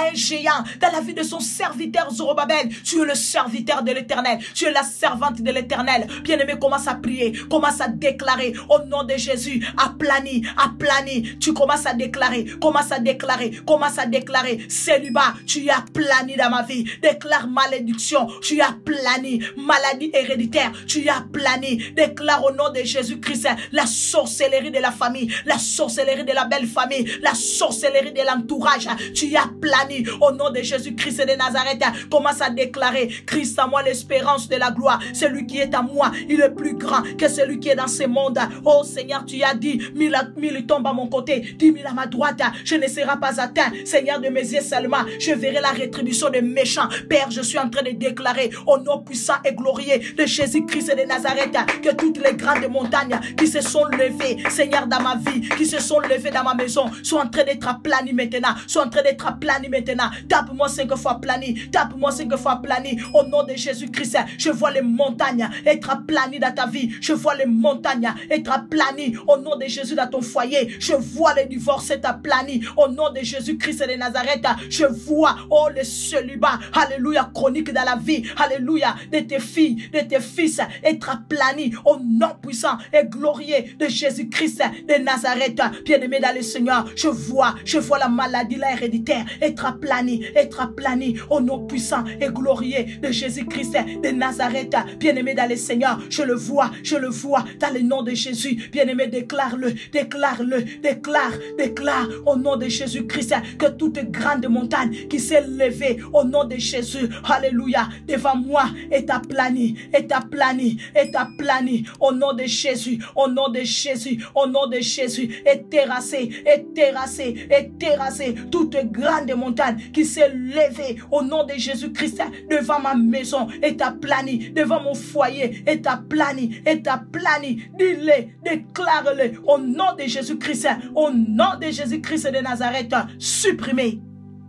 croyant, dans la vie de son serviteur Zorobabel. Tu es le serviteur de l'Éternel. Tu es la servante de l'Éternel. Bien-aimé, commence à prier, commence à déclarer au nom de Jésus, aplani, aplani. Tu commences à déclarer, commence à déclarer, commence à déclarer. Célibat, tu es aplani dans ma vie. Déclare malédiction, tu es aplani. Maladie héréditaire, tu es aplani. Déclare au nom de Jésus-Christ la sorcellerie de la famille, la sorcellerie de la belle famille, la sorcellerie de l'entourage. Tu y as plané au nom de Jésus-Christ de Nazareth. Commence à déclarer: Christ à moi, l'espérance de la gloire. Celui qui est à moi, il est plus grand que celui qui est dans ce monde. Oh Seigneur, tu as dit: mille, mille tombent à mon côté, dix mille à ma droite, je ne serai pas atteint. Seigneur, de mes yeux seulement, je verrai la rétribution des méchants. Père, je suis en train de déclarer au nom puissant et glorieux de Jésus-Christ de Nazareth que toutes les grandes montagnes qui se sont levées, Seigneur, dans ma vie, qui se sont levées dans ma maison, sont en train d'être aplanies maintenant, sont en train d'être aplanies maintenant. Tape-moi cinq fois aplanies, tape-moi cinq fois aplanies au nom de Jésus-Christ. Je vois les montagnes être aplanies dans ta vie, je vois les montagnes être aplanies au nom de Jésus dans ton foyer, je vois les divorces être aplanies au nom de Jésus-Christ de Nazareth. Je vois, oh, le célibat, alléluia, chronique dans la vie, alléluia, de tes filles, de tes fils être aplanies au nom puissant et glorieux de Jésus-Christ de Nazareth. Bien-aimé dans le Seigneur, je vois, je vois la maladie, la héréditaire être aplanie, être aplanie au nom puissant et glorieux de Jésus-Christ de Nazareth. Bien-aimé dans le Seigneur, je le vois, je le vois dans le nom de Jésus. Bien-aimé, déclare-le, déclare-le, déclare, déclare au nom de Jésus-Christ que toute grande montagne qui s'est levée au nom de Jésus, alléluia, devant moi est aplanie, est aplanie, est aplanie au nom de Jésus, au nom de Jésus, au nom de Jésus, est terrassée, est terrassée, est terrassée, toute grande montagne qui s'est levée au nom de Jésus-Christ devant ma maison est aplanie, devant mon foyer est aplanie, est aplanie. Dis-le, déclare-le au nom de Jésus-Christ, au nom de Jésus-Christ de Nazareth. Supprimez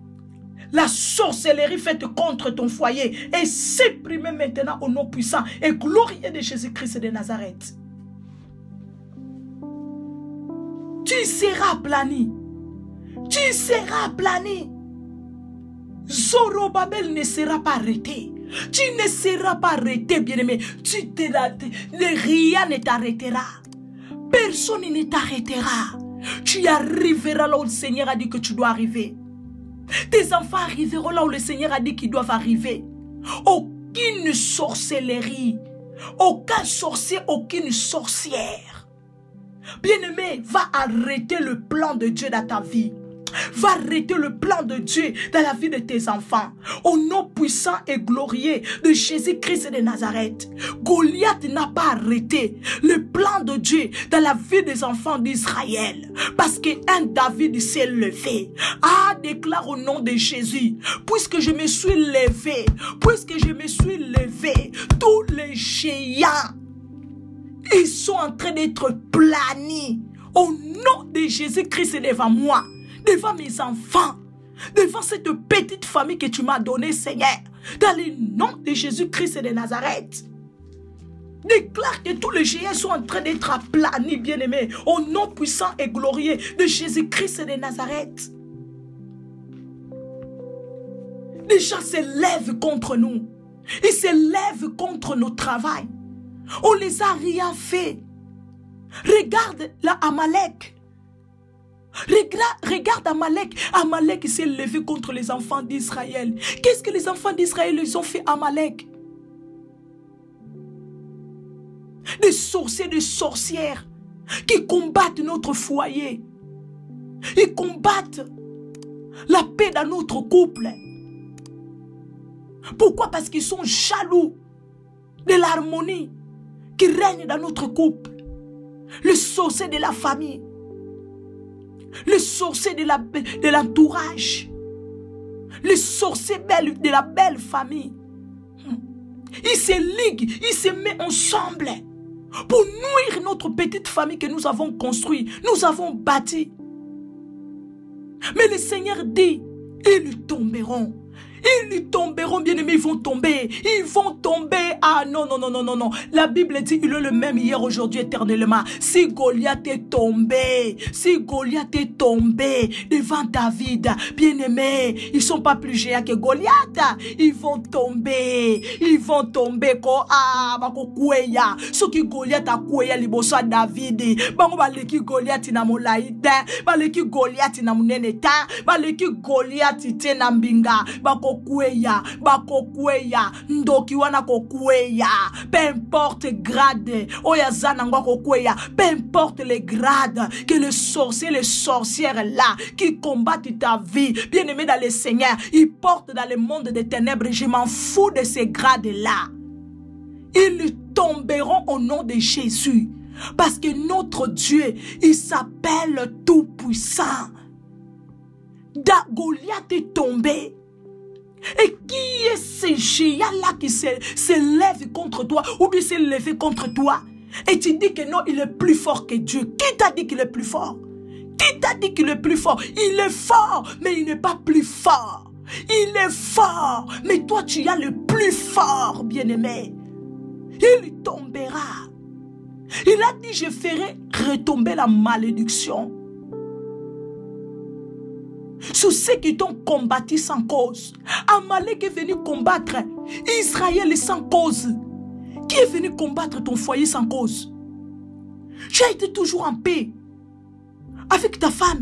la sorcellerie faite contre ton foyer et supprimez maintenant au nom puissant et glorieux de Jésus-Christ de Nazareth. Tu seras aplani. Tu seras aplani. Zorobabel ne sera pas arrêté. Tu ne seras pas arrêté, bien-aimé. Tu te rien ne t'arrêtera. Personne ne t'arrêtera. Tu arriveras là où le Seigneur a dit que tu dois arriver. Tes enfants arriveront là où le Seigneur a dit qu'ils doivent arriver. Aucune sorcellerie, aucun sorcier, aucune sorcière, bien-aimé, va arrêter le plan de Dieu dans ta vie. Va arrêter le plan de Dieu dans la vie de tes enfants. Au nom puissant et glorieux de Jésus-Christ de Nazareth. Goliath n'a pas arrêté le plan de Dieu dans la vie des enfants d'Israël. Parce qu'un David s'est levé. Ah, déclare au nom de Jésus. Puisque je me suis levé. Puisque je me suis levé. Tous les géants, ils sont en train d'être planis. Au nom de Jésus-Christ devant moi. Devant mes enfants, devant cette petite famille que tu m'as donnée, Seigneur, dans le nom de Jésus-Christ de Nazareth. Déclare que tous les géants sont en train d'être aplanis, bien-aimés, au nom puissant et glorieux de Jésus-Christ de Nazareth. Les gens se lèvent contre nous. Ils se lèvent contre nos travail. On les a rien fait. Regarde la Amalek. Regarde, regarde Amalek. Amalek s'est levé contre les enfants d'Israël. Qu'est-ce que les enfants d'Israël ils ont fait à Amalek? Des sorciers, des sorcières qui combattent notre foyer. Ils combattent la paix dans notre couple. Pourquoi? Parce qu'ils sont jaloux de l'harmonie qui règne dans notre couple. Le sorcier de la famille. Le sorcier de l'entourage. Le sorcier de la belle famille. Ils se liguent, ils se mettent ensemble pour nuire notre petite famille que nous avons construite, nous avons bâtie. Mais le Seigneur dit, ils tomberont. Ils tomberont, bien-aimés, ils vont tomber. Ils vont tomber. Ah non, non, non, non, non, non. La Bible dit, il est le même hier, aujourd'hui, éternellement. Si Goliath est tombé, si Goliath est tombé devant David, bien-aimés, ils ne sont pas plus géants que Goliath. Ils vont tomber. Ils vont tomber. Ah, bako kweya. Ce qui Goliath a kweya liboso David. Bango baleki Goliath na molaïda. Baleki Goliath na muneneta. Baleki Goliath te na mbinga. Bako kweya, bako kweya, ndoki wana ko kweya, peu importe grade, oyazana ngwa ko kweya, peu importe les grades que les sorciers, les sorcières là, qui combattent ta vie, bien aimé dans le Seigneur, ils portent dans le monde des ténèbres, je m'en fous de ces grades là. Ils tomberont au nom de Jésus, parce que notre Dieu, il s'appelle Tout-Puissant. Da Goliath est tombé. Et qui est ce géant-là qui se, se lève contre toi ou bien s'est levé contre toi? Et tu dis que non, il est plus fort que Dieu. Qui t'a dit qu'il est plus fort? Qui t'a dit qu'il est plus fort? Il est fort, mais il n'est pas plus fort. Il est fort, mais toi tu as le plus fort, bien-aimé. Il tombera. Il a dit, je ferai retomber la malédiction sur ceux qui t'ont combattu sans cause. Amalek est venu combattre Israël sans cause. Qui est venu combattre ton foyer sans cause? Tu as été toujours en paix avec ta femme.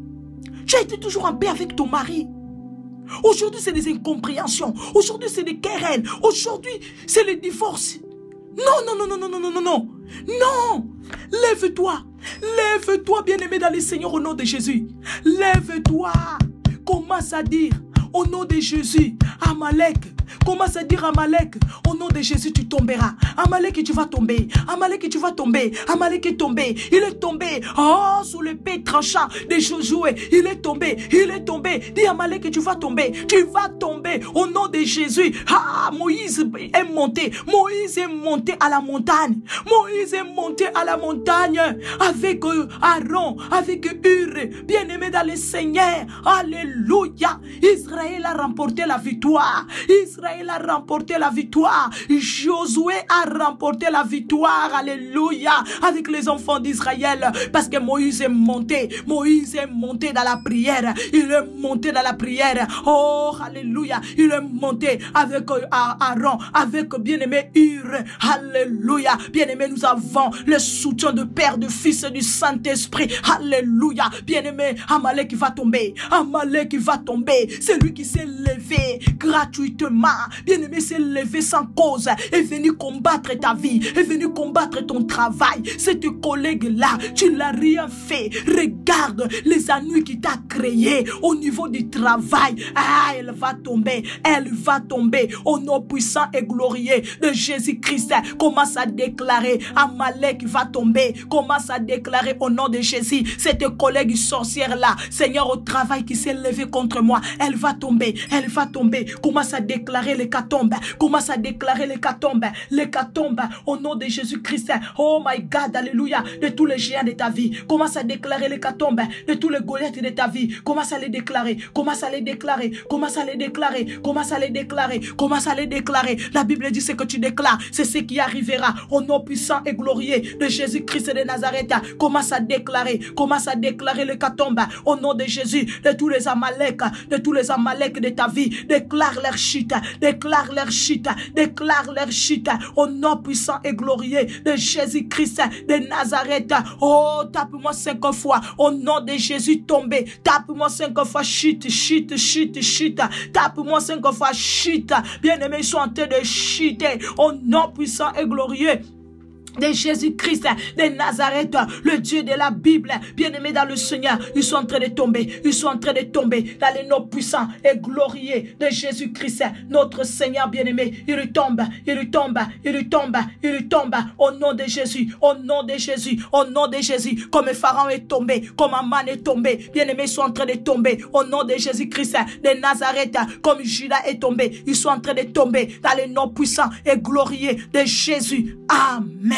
Tu as été toujours en paix avec ton mari. Aujourd'hui, c'est des incompréhensions. Aujourd'hui, c'est des querelles. Aujourd'hui, c'est le divorce. Non, non, non, non, non, non, non, non. Non. Lève-toi. Lève-toi, bien-aimé dans le Seigneur, au nom de Jésus. Lève-toi. Commence à dire, au nom de Jésus, Amalek. Commence à dire Amalek, au nom de Jésus, tu tomberas. Amalek, tu vas tomber. Amalek, tu vas tomber. Amalek est tombé. Il est tombé. Oh, sous le l'épée tranchant de Josué. Il est tombé. Il est tombé. Dis Amalek, tu vas tomber. Tu vas tomber au nom de Jésus. Ah, Moïse est monté. Moïse est monté à la montagne. Moïse est monté à la montagne avec Aaron, avec Hur. Bien-aimé dans le Seigneur. Alléluia. Israël a remporté la victoire. Israël a remporté la victoire. Josué a remporté la victoire. Alléluia. Avec les enfants d'Israël. Parce que Moïse est monté. Moïse est monté dans la prière. Il est monté dans la prière. Oh, alléluia. Il est monté avec Aaron. Avec bien-aimé Hur. Alléluia. Bien-aimé, nous avons le soutien de Père, de Fils et du Saint-Esprit. Alléluia. Bien-aimé, Amalek va tomber. Amalek va tomber. C'est lui qui s'est levé gratuitement. Bien-aimé, s'est levé sans cause, est venu combattre ta vie, est venu combattre ton travail. Cette collègue-là, tu n'as rien fait. Regarde les ennuis qui t'a créé au niveau du travail. Ah, elle va tomber, elle va tomber. Au nom puissant et glorieux de Jésus-Christ, commence à déclarer, Amalek va tomber. Commence à déclarer au nom de Jésus, cette collègue sorcière-là, Seigneur, au travail qui s'est levé contre moi, elle va tomber, elle va tomber. Commence à déclarer l'hécatombe. Commence à déclarer l'hécatombe. L'hécatombe au nom de Jésus-Christ. Oh my God, alléluia. De tous les géants de ta vie. Commence à déclarer l'hécatombe. De tous les Goliaths de ta vie. Commence à les déclarer. Commence à les déclarer. Commence à les déclarer. Commence à les déclarer. Commence à les déclarer. La Bible dit ce que tu déclares. C'est ce qui arrivera. Au nom puissant et glorieux de Jésus-Christ de Nazareth. Commence à déclarer. Commence à déclarer l'hécatombe. Au nom de Jésus. De tous les Amalek. De tous les Amalek de ta vie. Déclare leur chute. Déclare leur chute, déclare leur chute au nom puissant et glorieux de Jésus-Christ de Nazareth. Oh, tape-moi cinq fois au nom de Jésus tombé. Tape-moi cinq fois chute, chute, chute, chute. Tape-moi cinq fois chute. Bien-aimés, ils sont en train de chuter au nom puissant et glorieux de Jésus-Christ de Nazareth, le Dieu de la Bible. Bien-aimé dans le Seigneur, ils sont en train de tomber. Ils sont en train de tomber dans les noms puissants et glorieux de Jésus-Christ, notre Seigneur bien-aimé. Il tombe, il tombe, il tombe, il tombe au nom de Jésus, au nom de Jésus, au nom de Jésus. Comme Pharaon est tombé, comme Aman est tombé, bien-aimés, ils sont en train de tomber au nom de Jésus-Christ de Nazareth. Comme Judas est tombé, ils sont en train de tomber dans les noms puissants et glorieux de Jésus. Amen.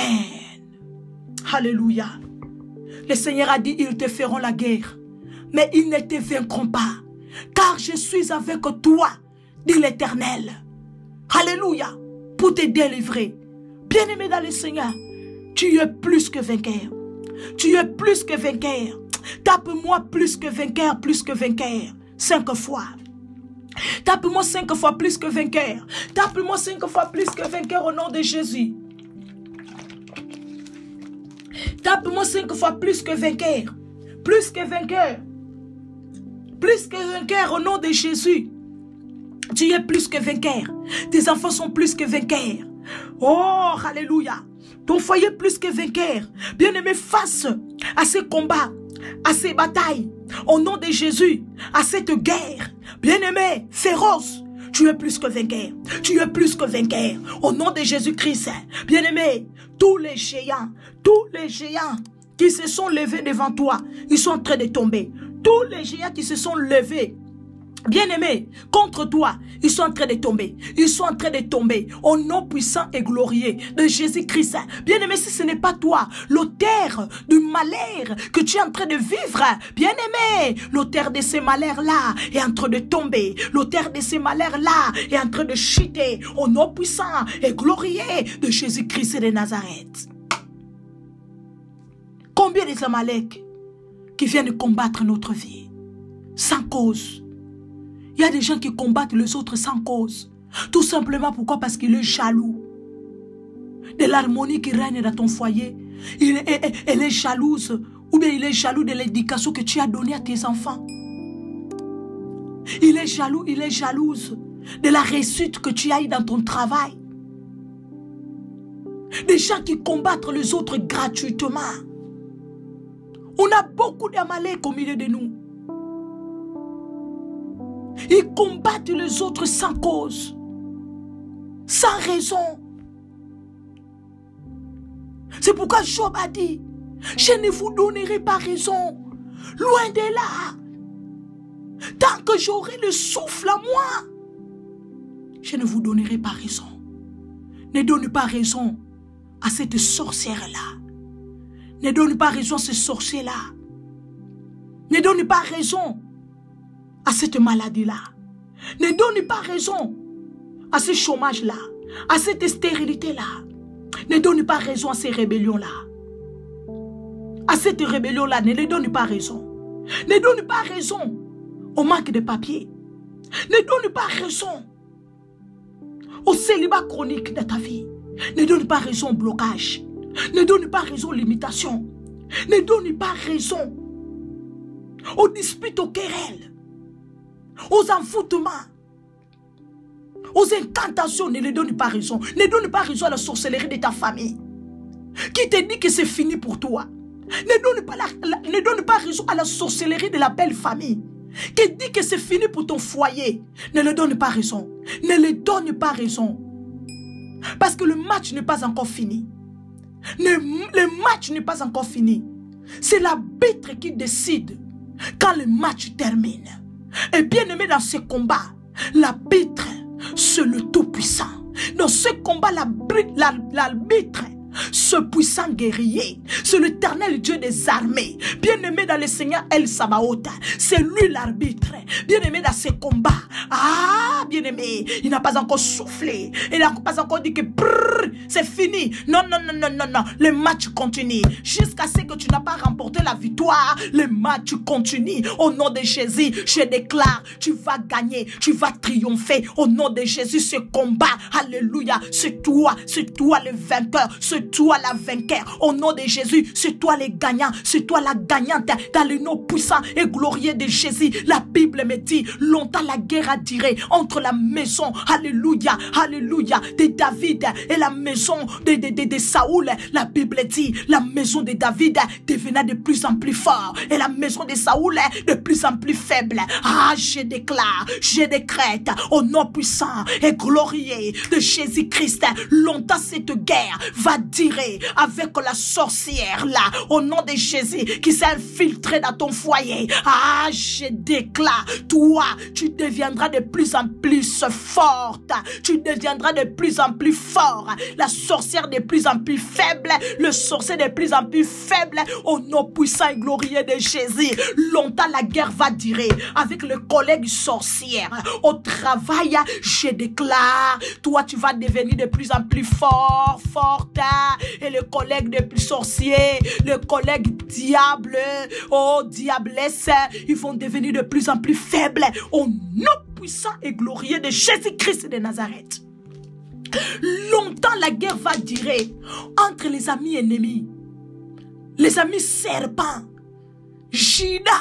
Alléluia. Le Seigneur a dit, ils te feront la guerre, mais ils ne te vaincront pas. Car je suis avec toi, dit l'Éternel. Alléluia. Pour te délivrer. Bien-aimé dans le Seigneur, tu es plus que vainqueur. Tu es plus que vainqueur. Tape-moi plus que vainqueur, plus que vainqueur. Cinq fois. Tape-moi cinq fois plus que vainqueur. Tape-moi cinq fois plus que vainqueur au nom de Jésus. Tape-moi cinq fois plus que vainqueur. Plus que vainqueur. Plus que vainqueur au nom de Jésus. Tu es plus que vainqueur. Tes enfants sont plus que vainqueurs. Oh, alléluia. Ton foyer plus que vainqueur. Bien-aimé, face à ces combats, à ces batailles, au nom de Jésus, à cette guerre, bien-aimé, féroce, tu es plus que vainqueur. Tu es plus que vainqueur. Au nom de Jésus-Christ, bien-aimé, tous les géants, tous les géants qui se sont levés devant toi, ils sont en train de tomber. Tous les géants qui se sont levés, bien-aimés, contre toi, ils sont en train de tomber. Ils sont en train de tomber. Au nom puissant et glorieux de Jésus-Christ. Bien-aimé, si ce n'est pas toi, l'auteur du malheur que tu es en train de vivre, bien-aimé, l'auteur de ces malheurs-là est en train de tomber. L'auteur de ces malheurs-là est en train de chuter. Au nom puissant et glorieux de Jésus-Christ de Nazareth. Combien de Amalek qui viennent combattre notre vie sans cause? Il y a des gens qui combattent les autres sans cause. Tout simplement pourquoi? Parce qu'il est jaloux. De l'harmonie qui règne dans ton foyer. Il est, elle est jalouse. Ou bien il est jaloux de l'éducation que tu as donnée à tes enfants. Il est jaloux, il est jalouse de la réussite que tu as eue dans ton travail. Des gens qui combattent les autres gratuitement. On a beaucoup d'Amalek au milieu de nous. Ils combattent les autres sans cause, sans raison. C'est pourquoi Job a dit, je ne vous donnerai pas raison, loin de là. Tant que j'aurai le souffle à moi, je ne vous donnerai pas raison. Ne donne pas raison à cette sorcière-là. Ne donne pas raison à ce sorcier-là. Ne donne pas raison à cette maladie-là. Ne donne pas raison à ce chômage-là, à cette stérilité-là. Ne donne pas raison à ces rébellions-là. À cette rébellion-là, ne lui donne pas raison. Ne donne pas raison au manque de papier. Ne donne pas raison au célibat chronique de ta vie. Ne donne pas raison au blocage. Ne donne pas raison aux limitations. Ne donne pas raison aux disputes, aux querelles, aux envoûtements, aux incantations. Ne lui donne pas raison. Ne donne pas raison à la sorcellerie de ta famille qui te dit que c'est fini pour toi. Ne donne pas, la, la, ne donne pas raison à la sorcellerie de la belle famille qui dit que c'est fini pour ton foyer. Ne lui donne pas raison. Ne lui donne pas raison. Parce que le match n'est pas encore fini. Le, le match n'est pas encore fini. C'est l'arbitre qui décide quand le match termine. Et bien aimé, dans ce combat, l'arbitre, c'est le Tout-Puissant. Dans ce combat, l'arbitre, ce puissant guerrier, c'est l'Éternel Dieu des armées. Bien-aimé dans le Seigneur El Sabaoth, c'est lui l'arbitre. Bien-aimé dans ces combats, ah, bien-aimé, il n'a pas encore soufflé, il n'a pas encore dit que c'est fini. Non, non, non, non, non, non, le match continue. Jusqu'à ce que tu n'as pas remporté la victoire, le match continue. Au nom de Jésus, je déclare, tu vas gagner, tu vas triompher. Au nom de Jésus, ce combat, alléluia, c'est toi, c'est toi le vainqueur, c'est toi la vainqueur. Au nom de Jésus, c'est toi le gagnant, c'est toi la gagnante. Dans le nom puissant et glorieux de Jésus, la Bible me dit, longtemps la guerre a duré entre la maison, alléluia, alléluia, de David et la maison de, de, de, de Saoul. La Bible dit, la maison de David devenait de plus en plus fort et la maison de Saoul de plus en plus faible. Ah, je déclare, je décrète au nom puissant et glorieux de Jésus-Christ, longtemps cette guerre va dire avec la sorcière là, au nom de Jésus, qui s'est infiltrée dans ton foyer. Ah, je déclare, toi, tu deviendras de plus en plus forte. Tu deviendras de plus en plus fort. La sorcière de plus en plus faible. Le sorcier de plus en plus faible. Au nom puissant et glorieux de Jésus. Longtemps la guerre va durer. Avec le collègue sorcière. Au travail, je déclare, toi, tu vas devenir de plus en plus fort, forte. Et le collègue de plus sorcier, le collègue diable, oh diablesse, ils vont devenir de plus en plus faibles. Au nom puissant et glorieux de Jésus-Christ de Nazareth. Longtemps la guerre va durer entre les amis ennemis, les amis serpents. Judas,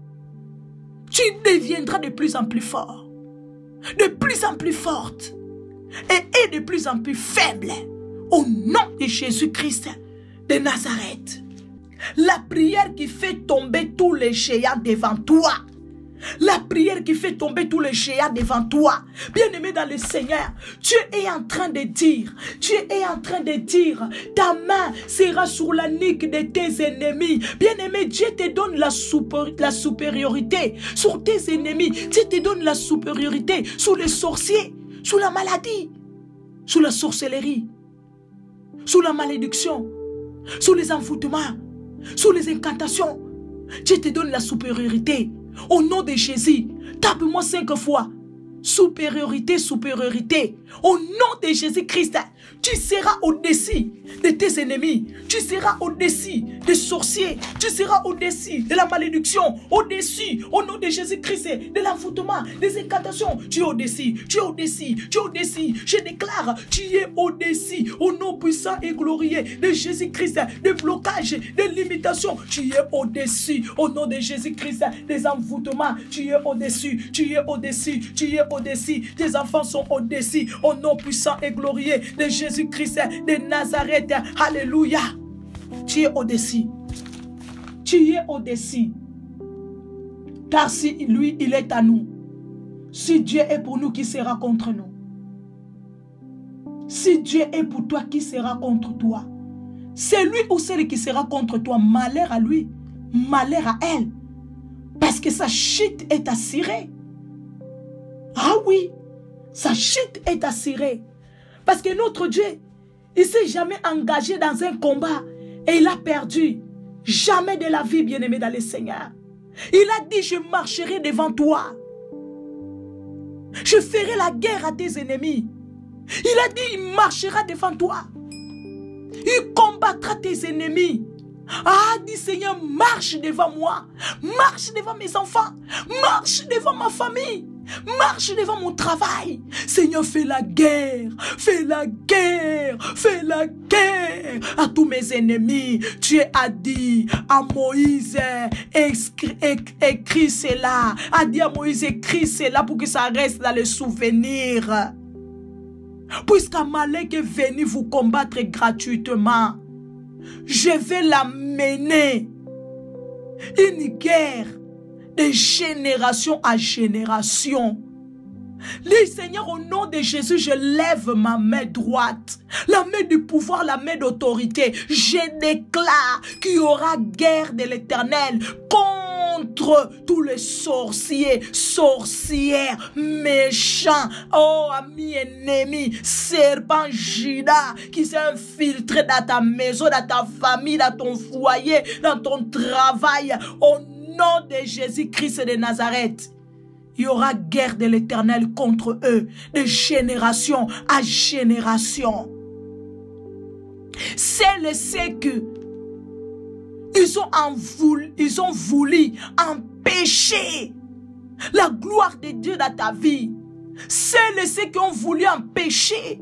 tu deviendras de plus en plus fort, de plus en plus forte et, et de plus en plus faible. Au nom de Jésus-Christ de Nazareth. La prière qui fait tomber tous les géants devant toi. La prière qui fait tomber tous les géants devant toi. Bien-aimé dans le Seigneur, tu es en train de dire, tu es en train de dire, ta main sera sur la nuque de tes ennemis. Bien-aimé, Dieu te donne la, super, la supériorité sur tes ennemis. Dieu te donne la supériorité sur les sorciers, sur la maladie, sur la sorcellerie, sur la malédiction, sur les envoûtements, sur les incantations. Dieu te donne la supériorité. Au nom de Jésus, tape-moi cinq fois. Supériorité, supériorité. Au nom de Jésus-Christ, tu seras au-dessus de tes ennemis. Tu seras au-dessus des sorciers. Tu seras au-dessus de la malédiction. Au-dessus, au nom de Jésus-Christ, de l'envoûtement, des incantations. Tu es au-dessus, tu es au-dessus, tu es au-dessus. Je déclare, tu es au-dessus. Au nom puissant et glorieux de Jésus-Christ, des blocages, des limitations. Tu es au-dessus. Au nom de Jésus-Christ, des envoûtements. Tu es au-dessus, tu es au-dessus, tu es au-dessus. Tes enfants sont au-dessus. Au nom puissant et glorieux de Jésus-Christ de Nazareth. Alléluia. Tu es au-dessus. Tu es au-dessus. Car si lui, il est à nous. Si Dieu est pour nous, qui sera contre nous? Si Dieu est pour toi, qui sera contre toi? C'est lui ou celle qui sera contre toi. Malheur à lui. Malheur à elle. Parce que sa chute est assurée. Ah oui. Sa chute est assurée. Parce que notre Dieu, il ne s'est jamais engagé dans un combat et il a perdu. Jamais de la vie, bien-aimé dans le Seigneur. Il a dit, je marcherai devant toi. Je ferai la guerre à tes ennemis. Il a dit, il marchera devant toi. Il combattra tes ennemis. Ah, dit Seigneur, marche devant moi. Marche devant mes enfants. Marche devant ma famille. Marche devant mon travail. Seigneur, fais la guerre. Fais la guerre. Fais la guerre à tous mes ennemis. Tu as dit à Moïse, écris, écris cela. A dit à Moïse, écris cela pour que ça reste dans le souvenir. Puisqu'Amalek est venu vous combattre gratuitement, je vais l'amener. Une guerre de génération à génération. Le Seigneur, au nom de Jésus, je lève ma main droite, la main du pouvoir, la main d'autorité. Je déclare qu'il y aura guerre de l'Éternel contre tous les sorciers, sorcières, méchants, oh amis ennemis, serpent Judas qui s'est infiltré dans ta maison, dans ta famille, dans ton foyer, dans ton travail. Au nom de Jésus-Christ de Nazareth, il y aura guerre de l'Éternel contre eux, de génération à génération. C'est le c'est que ils ont, en voulu, ils ont voulu empêcher la gloire de Dieu dans ta vie. C'est le c'est qui ont voulu empêcher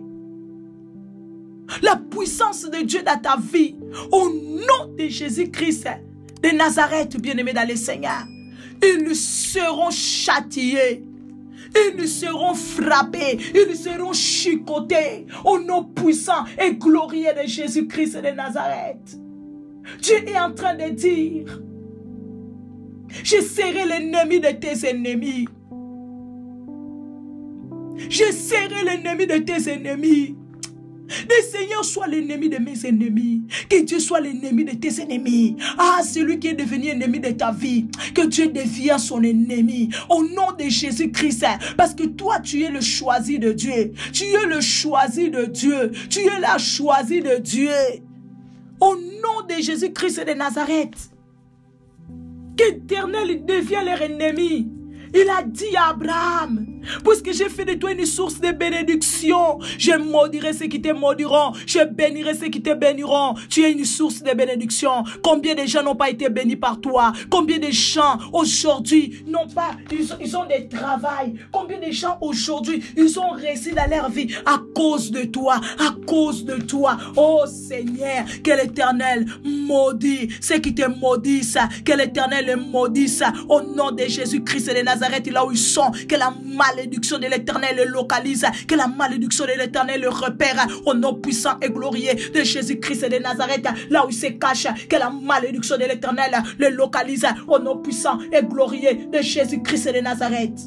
la puissance de Dieu dans ta vie. Au nom de Jésus-Christ de Nazareth, bien-aimé dans le Seigneur, ils seront châtiés, ils seront frappés, ils seront chicotés au nom puissant et glorieux de Jésus-Christ de Nazareth. Dieu est en train de dire, je serai l'ennemi de tes ennemis. Je serai l'ennemi de tes ennemis. Le Seigneur soit l'ennemi de mes ennemis. Que Dieu soit l'ennemi de tes ennemis. Ah, celui qui est devenu ennemi de ta vie. Que Dieu devienne son ennemi. Au nom de Jésus-Christ. Parce que toi, tu es le choisi de Dieu. Tu es le choisi de Dieu. Tu es la choisie de Dieu. Au nom de Jésus-Christ de Nazareth. Qu'Éternel devienne leur ennemi. Il a dit à Abraham, puisque j'ai fait de toi une source de bénédiction, je maudirai ceux qui te maudiront, je bénirai ceux qui te béniront. Tu es une source de bénédiction. Combien de gens n'ont pas été bénis par toi? Combien de gens aujourd'hui n'ont pas, ils, ils ont des travails? Combien de gens aujourd'hui, ils ont réussi dans leur vie à cause de toi, à cause de toi? Oh Seigneur, que l'Éternel maudit ceux qui te maudissent, que l'Éternel les maudisse au nom de Jésus-Christ de Nazareth. Là où ils sont, que la malédiction de l'Éternel le localise, que la malédiction de l'Éternel le repère au nom puissant et glorieux de Jésus-Christ de Nazareth. Là où il se cache, que la malédiction de l'Éternel le localise au nom puissant et glorieux de Jésus-Christ de Nazareth.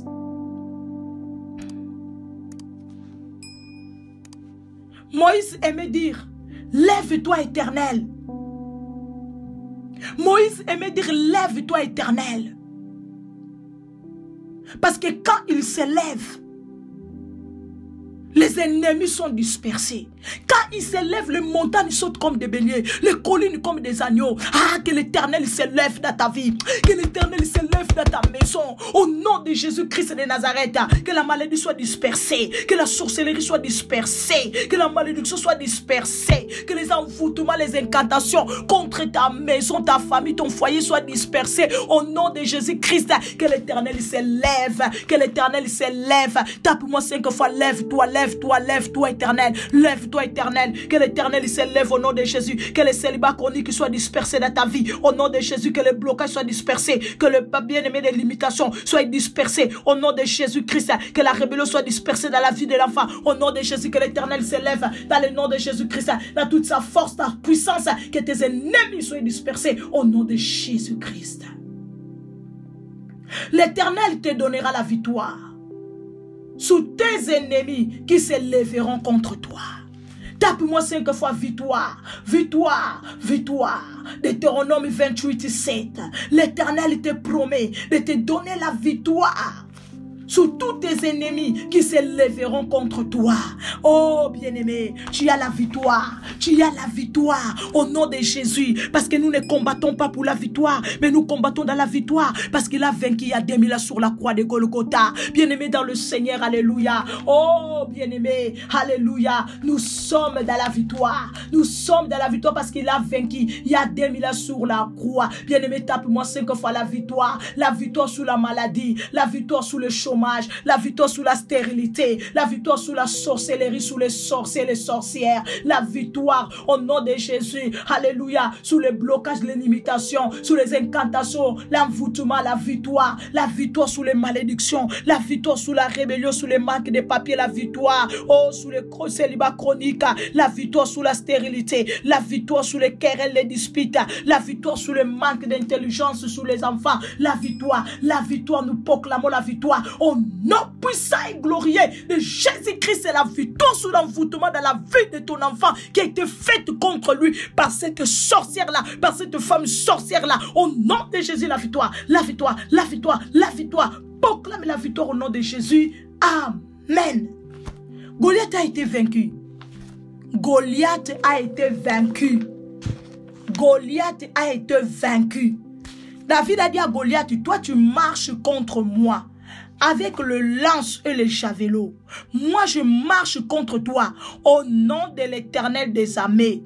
Moïse aimait dire, lève-toi Éternel. Moïse aimait dire, lève-toi Éternel. Parce que quand il se lève, les ennemis sont dispersés. Quand il se lève, les montagnes sautent comme des beignets, les collines comme des agneaux. Ah, que l'Éternel se lève dans ta vie. Que l'Éternel se lève dans ta maison. Au nom de Jésus-Christ de Nazareth, que la maladie soit dispersée. Que la sorcellerie soit dispersée. Que la malédiction soit dispersée. Que les envoûtements, les incantations contre ta maison, ta famille, ton foyer soient dispersés. Au nom de Jésus-Christ, que l'Éternel se lève. Que l'Éternel se lève. Tape-moi cinq fois, lève-toi, lève-toi. Lève-toi, lève-toi éternel, lève-toi éternel, que l'éternel se lève au nom de Jésus, que les célibats chroniques soient dispersés dans ta vie, au nom de Jésus, que les blocages soient dispersés, que le bien-aimé des limitations soit dispersé, au nom de Jésus-Christ, que la rébellion soit dispersée dans la vie de l'enfant, au nom de Jésus, que l'éternel se lève dans le nom de Jésus-Christ, dans toute sa force, ta puissance, que tes ennemis soient dispersés, au nom de Jésus-Christ. L'éternel te donnera la victoire sous tes ennemis qui se lèveront contre toi. Tape-moi cinq fois victoire, victoire, victoire. Deutéronome vingt-huit, sept. L'Éternel te promet de te donner la victoire sous tous tes ennemis qui se lèveront contre toi. Oh bien-aimé, tu as la victoire. Tu as la victoire au nom de Jésus. Parce que nous ne combattons pas pour la victoire, mais nous combattons dans la victoire. Parce qu'il a vaincu il y a deux mille ans sur la croix de Golgotha. Bien-aimé dans le Seigneur, alléluia. Oh bien-aimé, alléluia. Nous sommes dans la victoire. Nous sommes dans la victoire parce qu'il a vaincu il y a deux mille ans sur la croix. Bien-aimé, tape-moi cinq fois la victoire. La victoire sur la maladie. La victoire sur le chômage. La victoire sous la stérilité, la victoire sous la sorcellerie, sous les sorciers et les sorcières, la victoire au nom de Jésus, alléluia, sous les blocages, les limitations, sous les incantations, l'envoûtement, la victoire, la victoire sous les malédictions, la victoire sous la rébellion, sous les manques de papier, la victoire, oh, sous les célibats chroniques, la victoire sous la stérilité, la victoire sous les querelles, les disputes, la victoire sous le manque d'intelligence, sous les enfants, la victoire, la victoire, nous proclamons la victoire, au nom puissant et glorieux de Jésus-Christ, c'est la victoire sous l'envoûtement dans la vie de ton enfant qui a été faite contre lui par cette sorcière-là, par cette femme sorcière-là. Au nom de Jésus, la victoire, la victoire, la victoire, la victoire. Proclame la victoire au nom de Jésus. Amen. Goliath a été vaincu. Goliath a été vaincu. Goliath a été vaincu. David a dit à Goliath, toi tu marches contre moi avec le lance et le javelot. Moi, je marche contre toi au nom de l'Éternel des armées.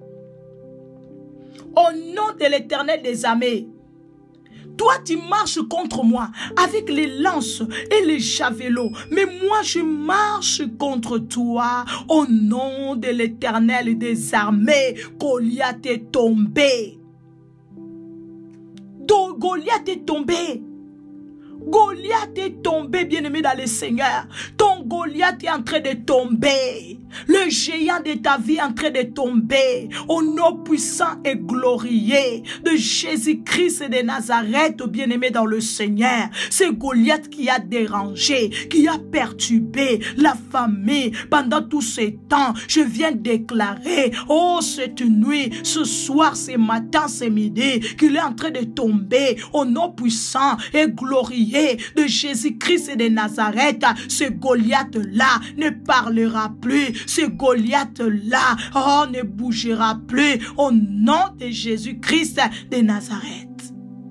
Au nom de l'Éternel des armées. Toi, tu marches contre moi avec les lances et les javelots. Mais moi, je marche contre toi au nom de l'Éternel des armées. Goliath est tombé. Donc, Goliath est tombé. Goliath est tombé, bien-aimé dans le Seigneur. Ton Goliath est en train de tomber. Le géant de ta vie est en train de tomber. Au nom puissant et glorieux de Jésus-Christ de Nazareth, bien-aimé dans le Seigneur. C'est Goliath qui a dérangé, qui a perturbé la famille pendant tous ces temps. Je viens déclarer, oh, cette nuit, ce soir, ce matin, ce midi, qu'il est en train de tomber au nom puissant et glorieux de Jésus-Christ de Nazareth. Ce Goliath-là ne parlera plus. Ce Goliath-là, oh, ne bougera plus au nom de Jésus-Christ de Nazareth.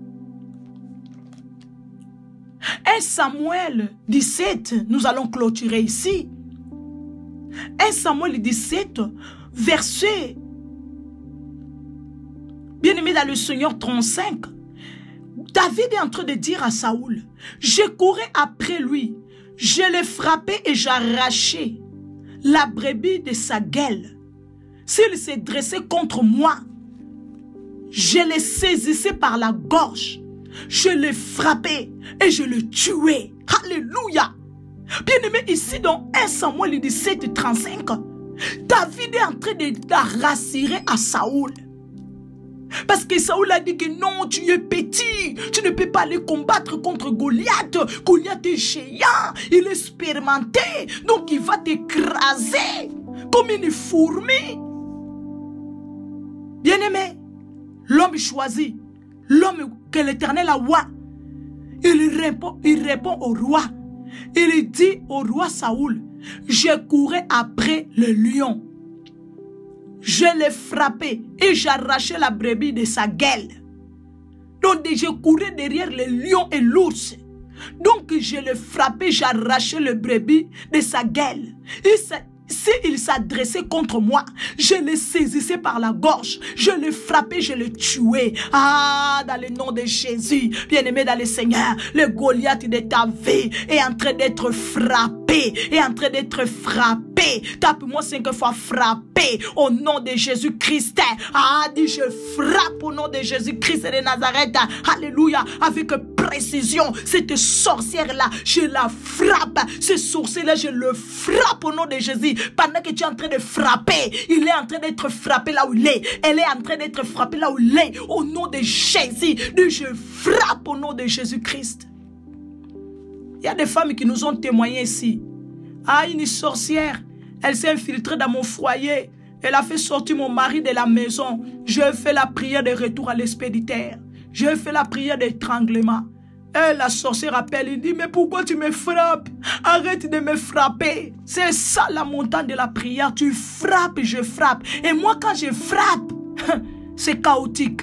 un Samuel dix-sept, nous allons clôturer ici. un Samuel dix-sept, verset, bien-aimé dans le Seigneur trente-cinq, David est en train de dire à Saoul, je courais après lui, je l'ai frappé et j'arrachai la brebis de sa gueule. S'il s'est dressé contre moi, je le saisissais par la gorge, je l'ai frappé et je le tuais. Alléluia. Bien-aimé, ici dans un Samuel dix-sept, trente-cinq, David est en train de rassurer à Saoul. Parce que Saoul a dit que non, tu es petit, tu ne peux pas aller combattre contre Goliath. Goliath est géant, il est expérimenté, donc il va t'écraser comme une fourmi. Bien-aimé, l'homme choisi, l'homme que l'Éternel a oint, il répond, il répond au roi. Il dit au roi Saoul, je courais après le lion. Je l'ai frappé et j'arrachais la brebis de sa gueule. Donc je courais derrière le lion et l'ours. Donc je l'ai frappé, j'arrachais le brebis de sa gueule. Et s'il s'adressait contre moi, je le saisissais par la gorge, je le frappais, je le tuais. Ah, dans le nom de Jésus, bien-aimé dans le Seigneur, le Goliath de ta vie est en train d'être frappé, est en train d'être frappé. Tape-moi cinq fois frappé au nom de Jésus-Christ. Ah, dis je frappe au nom de Jésus-Christ de Nazareth. Alléluia, avec précision, cette sorcière-là, je la frappe. Ce sorcier-là, je le frappe au nom de Jésus. Pendant que tu es en train de frapper, il est en train d'être frappé là où il est. Elle est en train d'être frappée là où il est. Au nom de Jésus, je frappe au nom de Jésus-Christ. Il y a des femmes qui nous ont témoigné ici. Ah, une sorcière, elle s'est infiltrée dans mon foyer. Elle a fait sortir mon mari de la maison. Je fais la prière de retour à l'expéditeur. Je fais la prière d'étranglement. Et la sorcière appelle, il dit, mais pourquoi tu me frappes? Arrête de me frapper. C'est ça la montagne de la prière. Tu frappes et je frappe. Et moi, quand je frappe, c'est chaotique.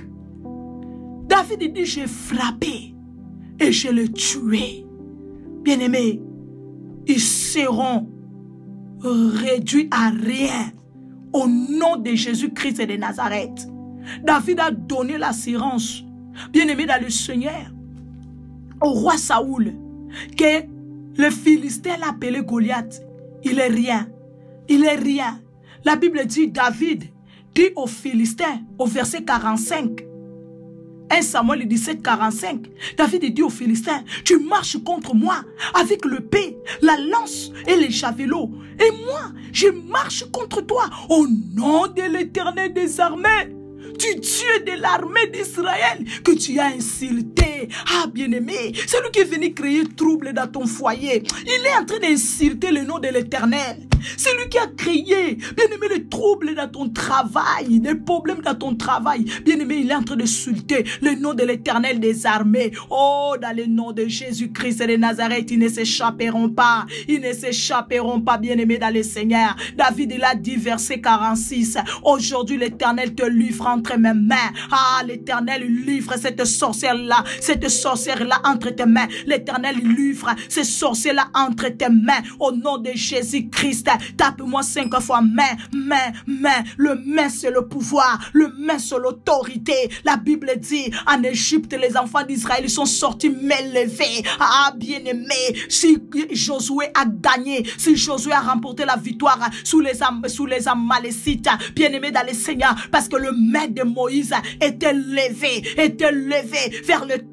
David dit, j'ai frappé et je l'ai tué. Bien-aimés, ils seront réduits à rien au nom de Jésus-Christ et de Nazareth. David a donné l'assurance, bien-aimé dans le Seigneur, au roi Saoul, que le Philistin l'a appelé Goliath. Il est rien. Il est rien. La Bible dit, David dit aux Philistins, au verset quarante-cinq, un Samuel dix-sept, quarante-cinq, David dit aux Philistins, tu marches contre moi avec le l'épée, la lance et les javelots. Et moi, je marche contre toi au nom de l'Éternel des armées. Tu Dieu de l'armée d'Israël que tu as insulté. Ah, bien-aimé, c'est lui qui est venu créer trouble dans ton foyer. Il est en train d'insulter le nom de l'Éternel. C'est lui qui a créé, bien-aimé, le trouble dans ton travail, des problèmes dans ton travail. Bien-aimé, il est en train d'insulter le nom de l'Éternel des armées. Oh, dans le nom de Jésus-Christ de Nazareth, ils ne s'échapperont pas. Ils ne s'échapperont pas, bien-aimé, dans le Seigneur. David, il a dit, verset quarante-six, aujourd'hui, l'Éternel te livre entre mes mains. Ah, l'Éternel livre cette sorcière-là, cette sorcière-là entre tes mains. L'Éternel livre cette sorcière-là entre tes mains. Au nom de Jésus-Christ, tape-moi cinq fois main, main, main. Le main, c'est le pouvoir. Le main, c'est l'autorité. La Bible dit, en Égypte, les enfants d'Israël sont sortis main levée. Ah, bien-aimé, si Josué a gagné, si Josué a remporté la victoire sous les, sous les Amalécites, bien-aimé dans le Seigneur, parce que le main de Moïse était levé, était levé vers le trône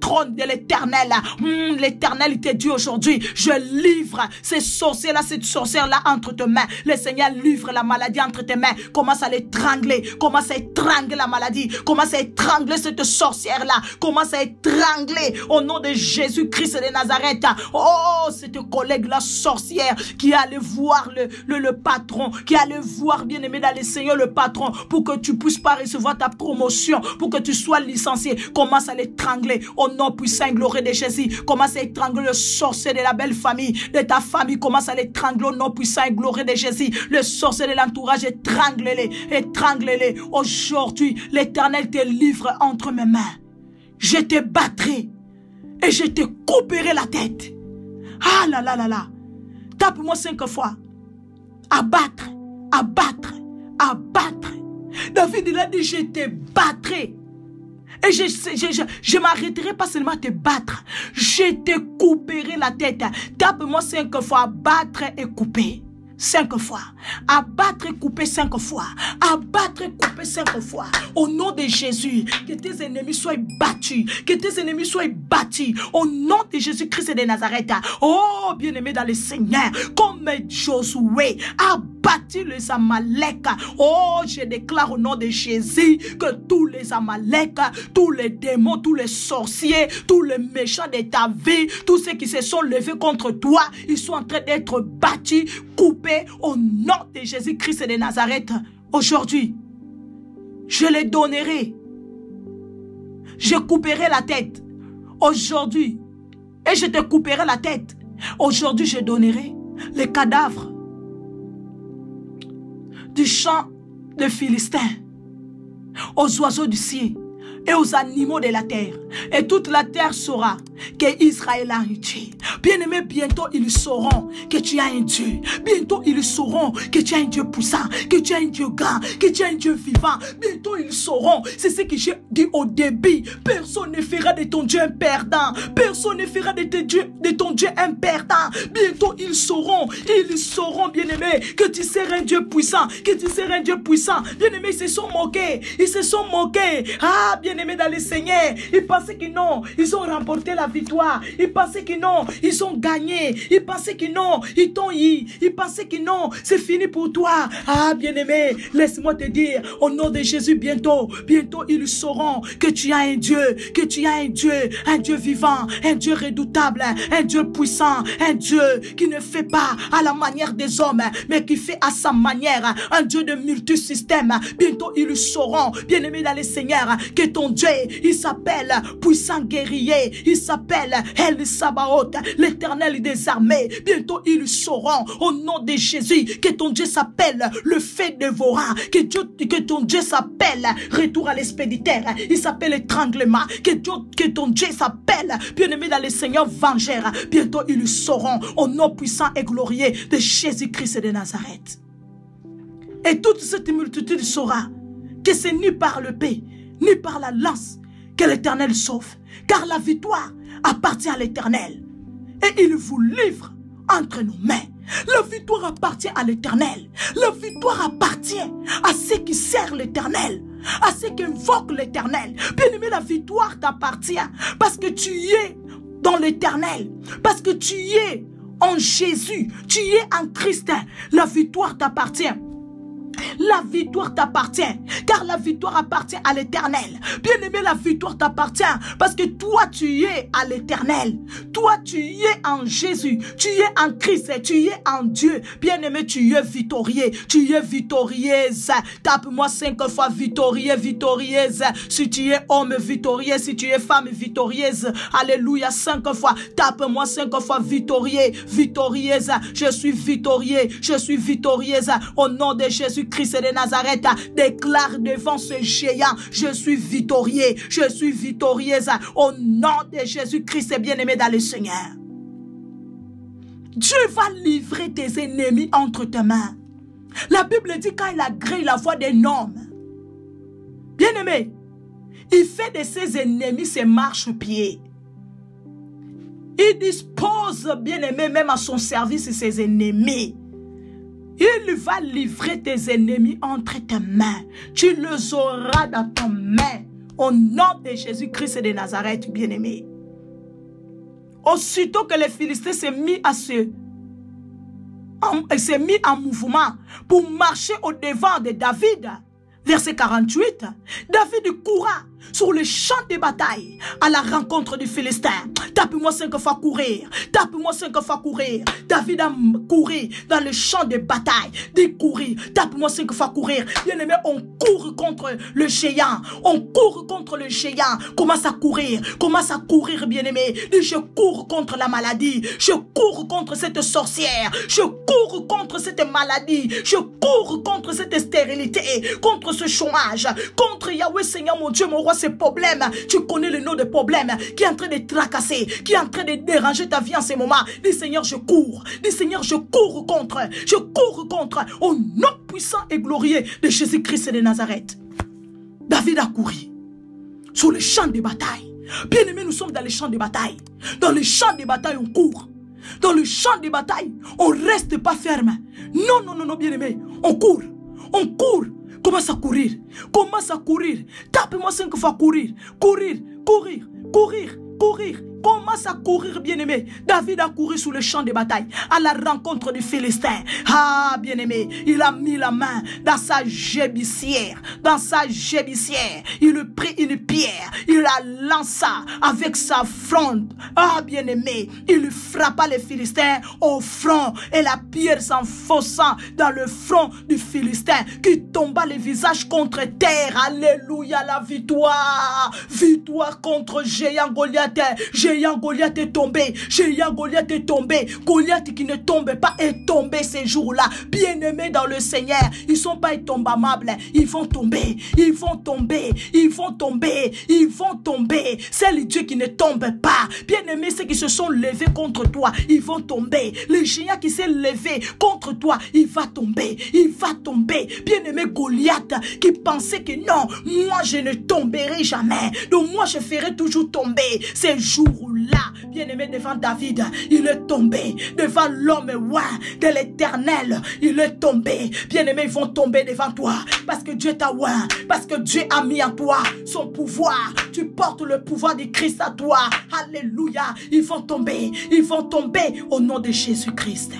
trône de l'éternel. Hum, l'éternel te dit aujourd'hui, je livre ces sorciers-là, cette sorcière-là entre tes mains. Le Seigneur livre la maladie entre tes mains. Commence à l'étrangler. Commence à étrangler la maladie. Commence à étrangler cette sorcière-là. Commence à étrangler au nom de Jésus-Christ de Nazareth. Oh, cette collègue-là sorcière qui allait voir le, le, le patron, qui allait voir, bien aimé dans le Seigneur, le patron, pour que tu puisses pas recevoir ta promotion, pour que tu sois licencié. Commence à l'étrangler au nom puissant et glorieux de Jésus. Commence à étrangler le sorcier de la belle famille, de ta famille. Commence à l'étrangler au nom puissant et glorieux de Jésus. Le sorcier de l'entourage, étrangle-les, étrangle-les. Aujourd'hui, l'Éternel te livre entre mes mains. Je te battrai et je te couperai la tête. Ah là là là là. Tape-moi cinq fois. Abattre, abattre, abattre. David, il a dit, je te battrai. Et je je, je, je m'arrêterai pas seulement à te battre. Je te couperai la tête. Tape-moi cinq fois. Abattre et couper. Cinq fois. Abattre et couper cinq fois. Abattre et couper cinq fois. Au nom de Jésus, que tes ennemis soient battus. Que tes ennemis soient battus. Au nom de Jésus-Christ de Nazareth. Oh, bien-aimé dans le Seigneur. Comme Josué a battu les Amalek. Oh, je déclare au nom de Jésus que tous les Amalek, tous les démons, tous les sorciers, tous les méchants de ta vie, tous ceux qui se sont levés contre toi, ils sont en train d'être battus, coupés au nom de Jésus-Christ de Nazareth. Aujourd'hui, je les donnerai. Je couperai la tête. Aujourd'hui, et je te couperai la tête. Aujourd'hui, je donnerai les cadavres du champ de Philistins aux oiseaux du ciel et aux animaux de la terre. Et toute la terre saura que Israël a un Dieu. Bien-aimé, bientôt ils sauront que tu as un Dieu. Bientôt ils sauront que tu as un Dieu puissant, que tu as un Dieu grand, que tu as un Dieu vivant. Bientôt ils sauront. C'est ce que j'ai dit au début. Personne ne fera de ton Dieu un perdant. Personne ne fera de, te Dieu, de ton Dieu un perdant. Bientôt ils sauront. Ils sauront, bien-aimé, que tu seras un Dieu puissant, que tu seras un Dieu puissant. Bien-aimé, ils se sont moqués. Ils se sont moqués. Ah, bien-aimé dans le Seigneur. Ils pensaient que non, ils ont remporté la victoire. Ils pensaient que non, ils ont gagné. Ils pensaient que non, ils t'ont eu. Ils pensaient que non, c'est fini pour toi. Ah, bien-aimé, laisse-moi te dire, au nom de Jésus, bientôt, bientôt, ils sauront que tu as un Dieu, que tu as un Dieu, un Dieu vivant, un Dieu redoutable, un Dieu puissant, un Dieu qui ne fait pas à la manière des hommes, mais qui fait à sa manière, un Dieu de multisystème. Bientôt, ils sauront, bien-aimé dans le Seigneur, que ton Dieu, il s'appelle puissant guerrier, il s'appelle El Sabaoth, l'éternel des armées. Bientôt ils sauront au nom de Jésus que ton Dieu s'appelle le feu dévorant, que, Dieu, que ton Dieu s'appelle retour à l'expéditeur, il s'appelle étranglement, que, Dieu, que ton Dieu s'appelle, bien-aimé dans le Seigneur, vengeur. Bientôt ils sauront au nom puissant et glorieux de Jésus-Christ de Nazareth. Et toute cette multitude saura que c'est ni par le paix, ni par la lance que l'Éternel sauve, car la victoire appartient à l'Éternel et il vous livre entre nos mains. La victoire appartient à l'Éternel. La victoire appartient à ceux qui servent l'Éternel, à ceux qui invoquent l'Éternel. Bien-aimé, la victoire t'appartient parce que tu y es dans l'Éternel, parce que tu y es en Jésus, tu y es en Christ. La victoire t'appartient. La victoire t'appartient, car la victoire appartient à l'Éternel. Bien-aimé, la victoire t'appartient, parce que toi, tu y es à l'Éternel. Toi, tu y es en Jésus. Tu y es en Christ, tu y es en Dieu. Bien-aimé, tu y es victorieux. Tu y es victorieuse. Tape-moi cinq fois victorieux, victorieuse. Si tu es homme victorieux, si tu es femme victorieuse. Alléluia, cinq fois. Tape-moi cinq fois victorieux, victorieuse. Je suis victorieux, je suis victorieuse. Au nom de Jésus Christ de Nazareth, déclare devant ce géant, je suis victorieux, je suis victorieuse au nom de Jésus-Christ bien-aimé dans le Seigneur. Dieu va livrer tes ennemis entre tes mains. La Bible dit quand il agrée la voix d'un homme, bien-aimé, il fait de ses ennemis ses marchepieds. Il dispose, bien-aimé, même à son service ses ennemis. Il va livrer tes ennemis entre tes mains. Tu les auras dans tes mains. Au nom de Jésus-Christ de Nazareth, bien-aimé. Aussitôt que les Philistins s'est mis à se s'est mis en mouvement pour marcher au devant de David. Verset quarante-huit, David coura sur le champ de bataille à la rencontre du Philistin. Tape-moi cinq fois courir. Tape-moi cinq fois courir. David a couru dans le champ de bataille. Dit courir. Tape-moi cinq fois courir. Bien aimé, on court contre le géant. On court contre le géant. Commence à courir. Commence à courir, bien aimé. Dit je cours contre la maladie. Je cours contre cette sorcière. Je cours contre cette maladie. Je cours contre cette stérilité. Contre ce chômage. Contre Yahweh Seigneur mon Dieu, mon roi, ces problèmes. Tu connais le nom de problème qui est en train de tracasser, qui est en train de déranger ta vie en ce moment. Dis Seigneur, je cours. Dis Seigneur, je cours contre. Je cours contre. Au nom puissant et glorieux de Jésus-Christ de Nazareth. David a couru sur le champ de bataille. Bien aimé, nous sommes dans le champ de bataille. Dans le champ de bataille, on court. Dans le champ de bataille, on ne reste pas ferme. Non, non, non, non, bien aimé. On court. On court. Commence à courir. Commence à courir. Tape-moi cinq fois courir. Courir, courir, courir, courir. Commence à courir, bien-aimé. David a couru sur le champ de bataille à la rencontre du Philistin. Ah, bien-aimé, il a mis la main dans sa gébissière. Dans sa gébissière, il prit une pierre. Il la lança avec sa fronde. Ah, bien-aimé, il frappa les Philistins au front. Et la pierre s'enfonça dans le front du Philistin qui tomba le visage contre terre. Alléluia, la victoire. Victoire contre géant Goliath. Géant Goliath est tombé. Géant Goliath est tombé. Goliath qui ne tombe pas est tombé ces jours-là. Bien-aimés dans le Seigneur, ils ne sont pas intombables. Ils vont tomber. Ils vont tomber. Ils vont tomber. Ils vont tomber. C'est le Dieu qui ne tombe pas. Bien-aimés, ceux qui se sont levés contre toi, ils vont tomber. Le géant qui s'est levé contre toi, il va tomber. Il va tomber. Bien-aimé Goliath qui pensait que non, moi je ne tomberai jamais. Donc moi je ferai toujours tomber. Ces jours-là, bien-aimé, devant David, il est tombé. Devant l'homme oint de l'Éternel, il est tombé. Bien-aimé, ils vont tomber devant toi. Parce que Dieu t'a oint. Parce que Dieu a mis en toi son pouvoir. Tu portes le pouvoir de Christ à toi. Alléluia. Ils vont tomber. Ils vont tomber au nom de Jésus-Christ.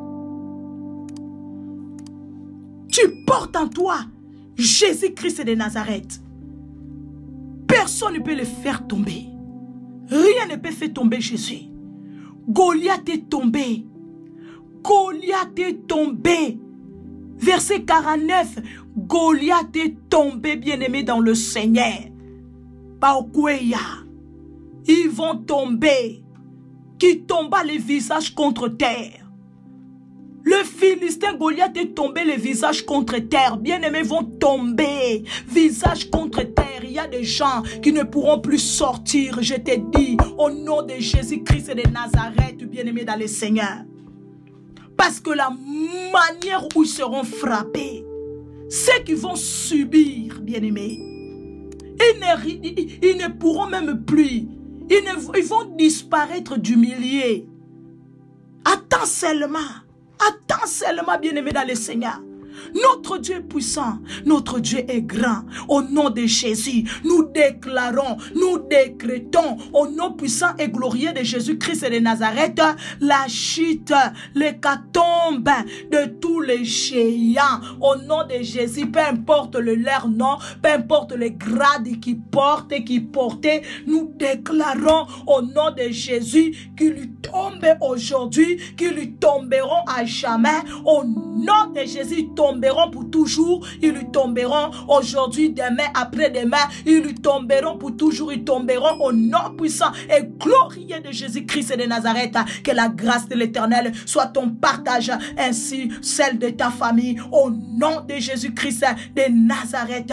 Tu portes en toi Jésus-Christ de Nazareth. Personne ne peut le faire tomber. Rien ne peut faire tomber Jésus. Goliath est tombé. Goliath est tombé. Verset quarante-neuf. Goliath est tombé, bien-aimé dans le Seigneur. Paokweya. Ils vont tomber. Qui tomba le visage contre terre. Le Philistin Goliath est tombé le visage contre terre. Bien-aimés vont tomber. Visage contre terre. Il y a des gens qui ne pourront plus sortir. Je te dis, au nom de Jésus-Christ de Nazareth, bien-aimés dans le Seigneur. Parce que la manière où ils seront frappés, ceux qui vont subir, bien-aimés, ils ne, ils, ils ne pourront même plus. Ils, ne, ils vont disparaître du milieu. Attends seulement. Attends seulement, bien-aimé dans le Seigneur. Notre Dieu est puissant, notre Dieu est grand. Au nom de Jésus, nous déclarons, nous décrétons, au nom puissant et glorieux de Jésus-Christ de Nazareth, la chute, l'hécatombe de tous les géants. Au nom de Jésus, peu importe le leur nom, peu importe les grades qu'ils portent et qu'ils portaient, nous déclarons au nom de Jésus qu'ils lui tombent aujourd'hui, qu'ils lui tomberont à jamais. Au nom de Jésus, tomberont pour toujours, ils lui tomberont aujourd'hui, demain, après-demain, ils lui tomberont pour toujours, ils tomberont au nom puissant et glorieux de Jésus-Christ de Nazareth. Que la grâce de l'Éternel soit ton partage, ainsi celle de ta famille, au nom de Jésus-Christ de Nazareth.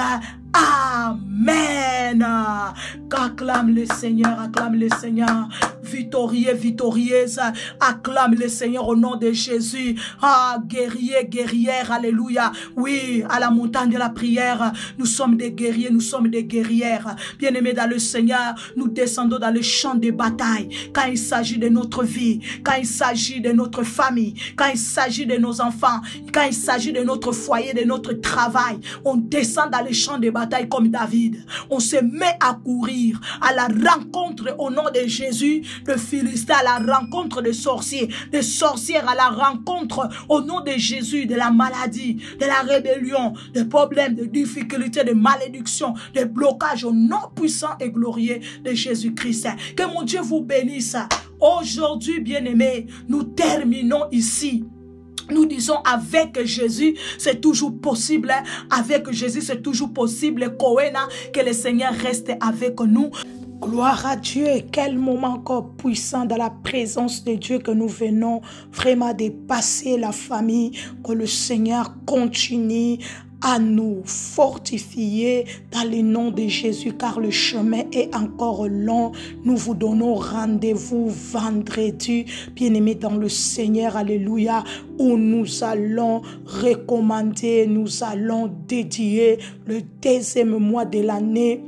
Amen. Acclame le Seigneur, acclame le Seigneur. Victorieux, victorieuse, acclame le Seigneur au nom de Jésus. Ah, guerrier, guerrière, alléluia. Oui, à la montagne de la prière, nous sommes des guerriers, nous sommes des guerrières. Bien-aimés dans le Seigneur, nous descendons dans le champ de bataille. Quand il s'agit de notre vie, quand il s'agit de notre famille, quand il s'agit de nos enfants, quand il s'agit de notre foyer, de notre travail, on descend dans le champ de bataille comme David. On se met à courir à la rencontre au nom de Jésus de Philistins, à la rencontre des sorciers, des sorcières, à la rencontre au nom de Jésus de la maladie, de la rébellion, des problèmes, des difficultés, des malédictions, des blocages au nom puissant et glorieux de Jésus-Christ. Que mon Dieu vous bénisse. Aujourd'hui, bien-aimés, nous terminons ici. Nous disons avec Jésus, c'est toujours possible. Avec Jésus, c'est toujours possible. Koena, que le Seigneur reste avec nous. Gloire à Dieu, et quel moment encore puissant dans la présence de Dieu que nous venons vraiment dépasser la famille. Que le Seigneur continue à nous fortifier dans le nom de Jésus, car le chemin est encore long. Nous vous donnons rendez-vous vendredi, bien-aimés dans le Seigneur, alléluia, où nous allons recommander, nous allons dédier le deuxième mois de l'année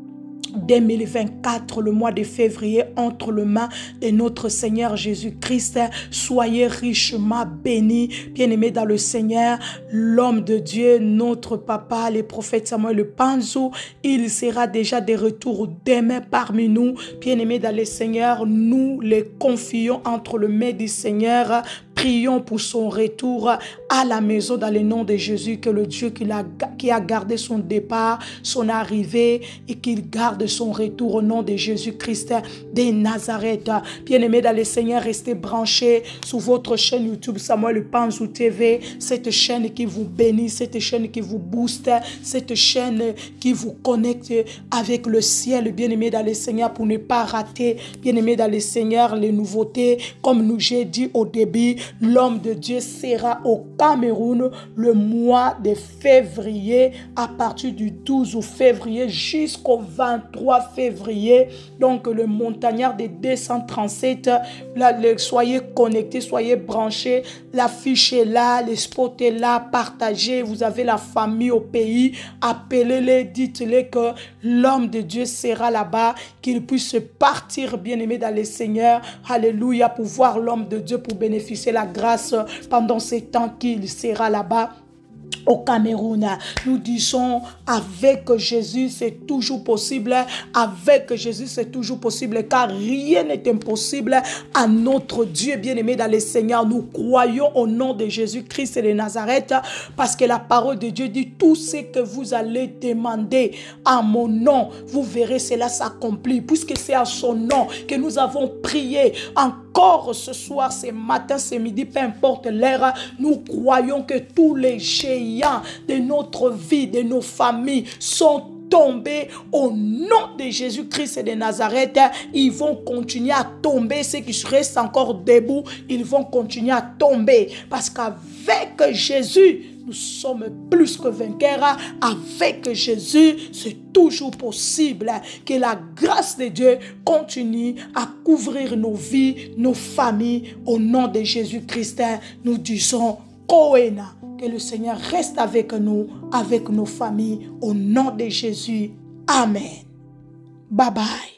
deux mille vingt-quatre, le mois de février, entre les mains de notre Seigneur Jésus-Christ. Soyez richement bénis, bien-aimés dans le Seigneur. L'homme de Dieu, notre papa, le prophète Samuel le Panzou, il sera déjà de retour demain parmi nous. Bien-aimés dans le Seigneur, nous les confions entre les mains du Seigneur. Prions pour son retour à la maison dans le nom de Jésus, que le Dieu qui a, qui a gardé son départ, son arrivée, et qu'il garde son retour au nom de Jésus-Christ de Nazareth. Bien-aimés dans le Seigneur, restez branchés sur votre chaîne YouTube Samuel Panzou T V, cette chaîne qui vous bénit, cette chaîne qui vous booste, cette chaîne qui vous connecte avec le ciel. Bien-aimés dans le Seigneur, pour ne pas rater, bien-aimés dans le Seigneur, les nouveautés, comme nous j'ai dit au début, l'homme de Dieu sera au Cameroun le mois de février, à partir du douze février jusqu'au vingt-trois février. Donc le montagnard de deux cent trente-sept, là, le, soyez connectés, soyez branchés. L'affiche est là, le spot est là, partagez. Vous avez la famille au pays, appelez-les, dites-les que l'homme de Dieu sera là-bas, qu'il puisse partir, bien-aimé dans le Seigneur. Alléluia, pour voir l'homme de Dieu, pour bénéficier la grâce pendant ces temps qu'il sera là-bas au Cameroun. Nous disons avec Jésus c'est toujours possible, avec Jésus c'est toujours possible, car rien n'est impossible à notre Dieu bien-aimé dans le Seigneur. Nous croyons au nom de Jésus-Christ de Nazareth, parce que la parole de Dieu dit: tout ce que vous allez demander à mon nom, vous verrez cela s'accomplir, puisque c'est à son nom que nous avons prié encore ce soir, ce matin, ce midi, peu importe l'heure. Nous croyons que tous les géants de notre vie, de nos familles sont tombés au nom de Jésus-Christ de Nazareth. Ils vont continuer à tomber. Ceux qui restent encore debout, ils vont continuer à tomber, parce qu'avec Jésus, nous sommes plus que vainqueurs. Avec Jésus, c'est toujours possible. Que la grâce de Dieu continue à couvrir nos vies, nos familles. Au nom de Jésus-Christ, nous disons Koena. Que le Seigneur reste avec nous, avec nos familles. Au nom de Jésus. Amen. Bye bye.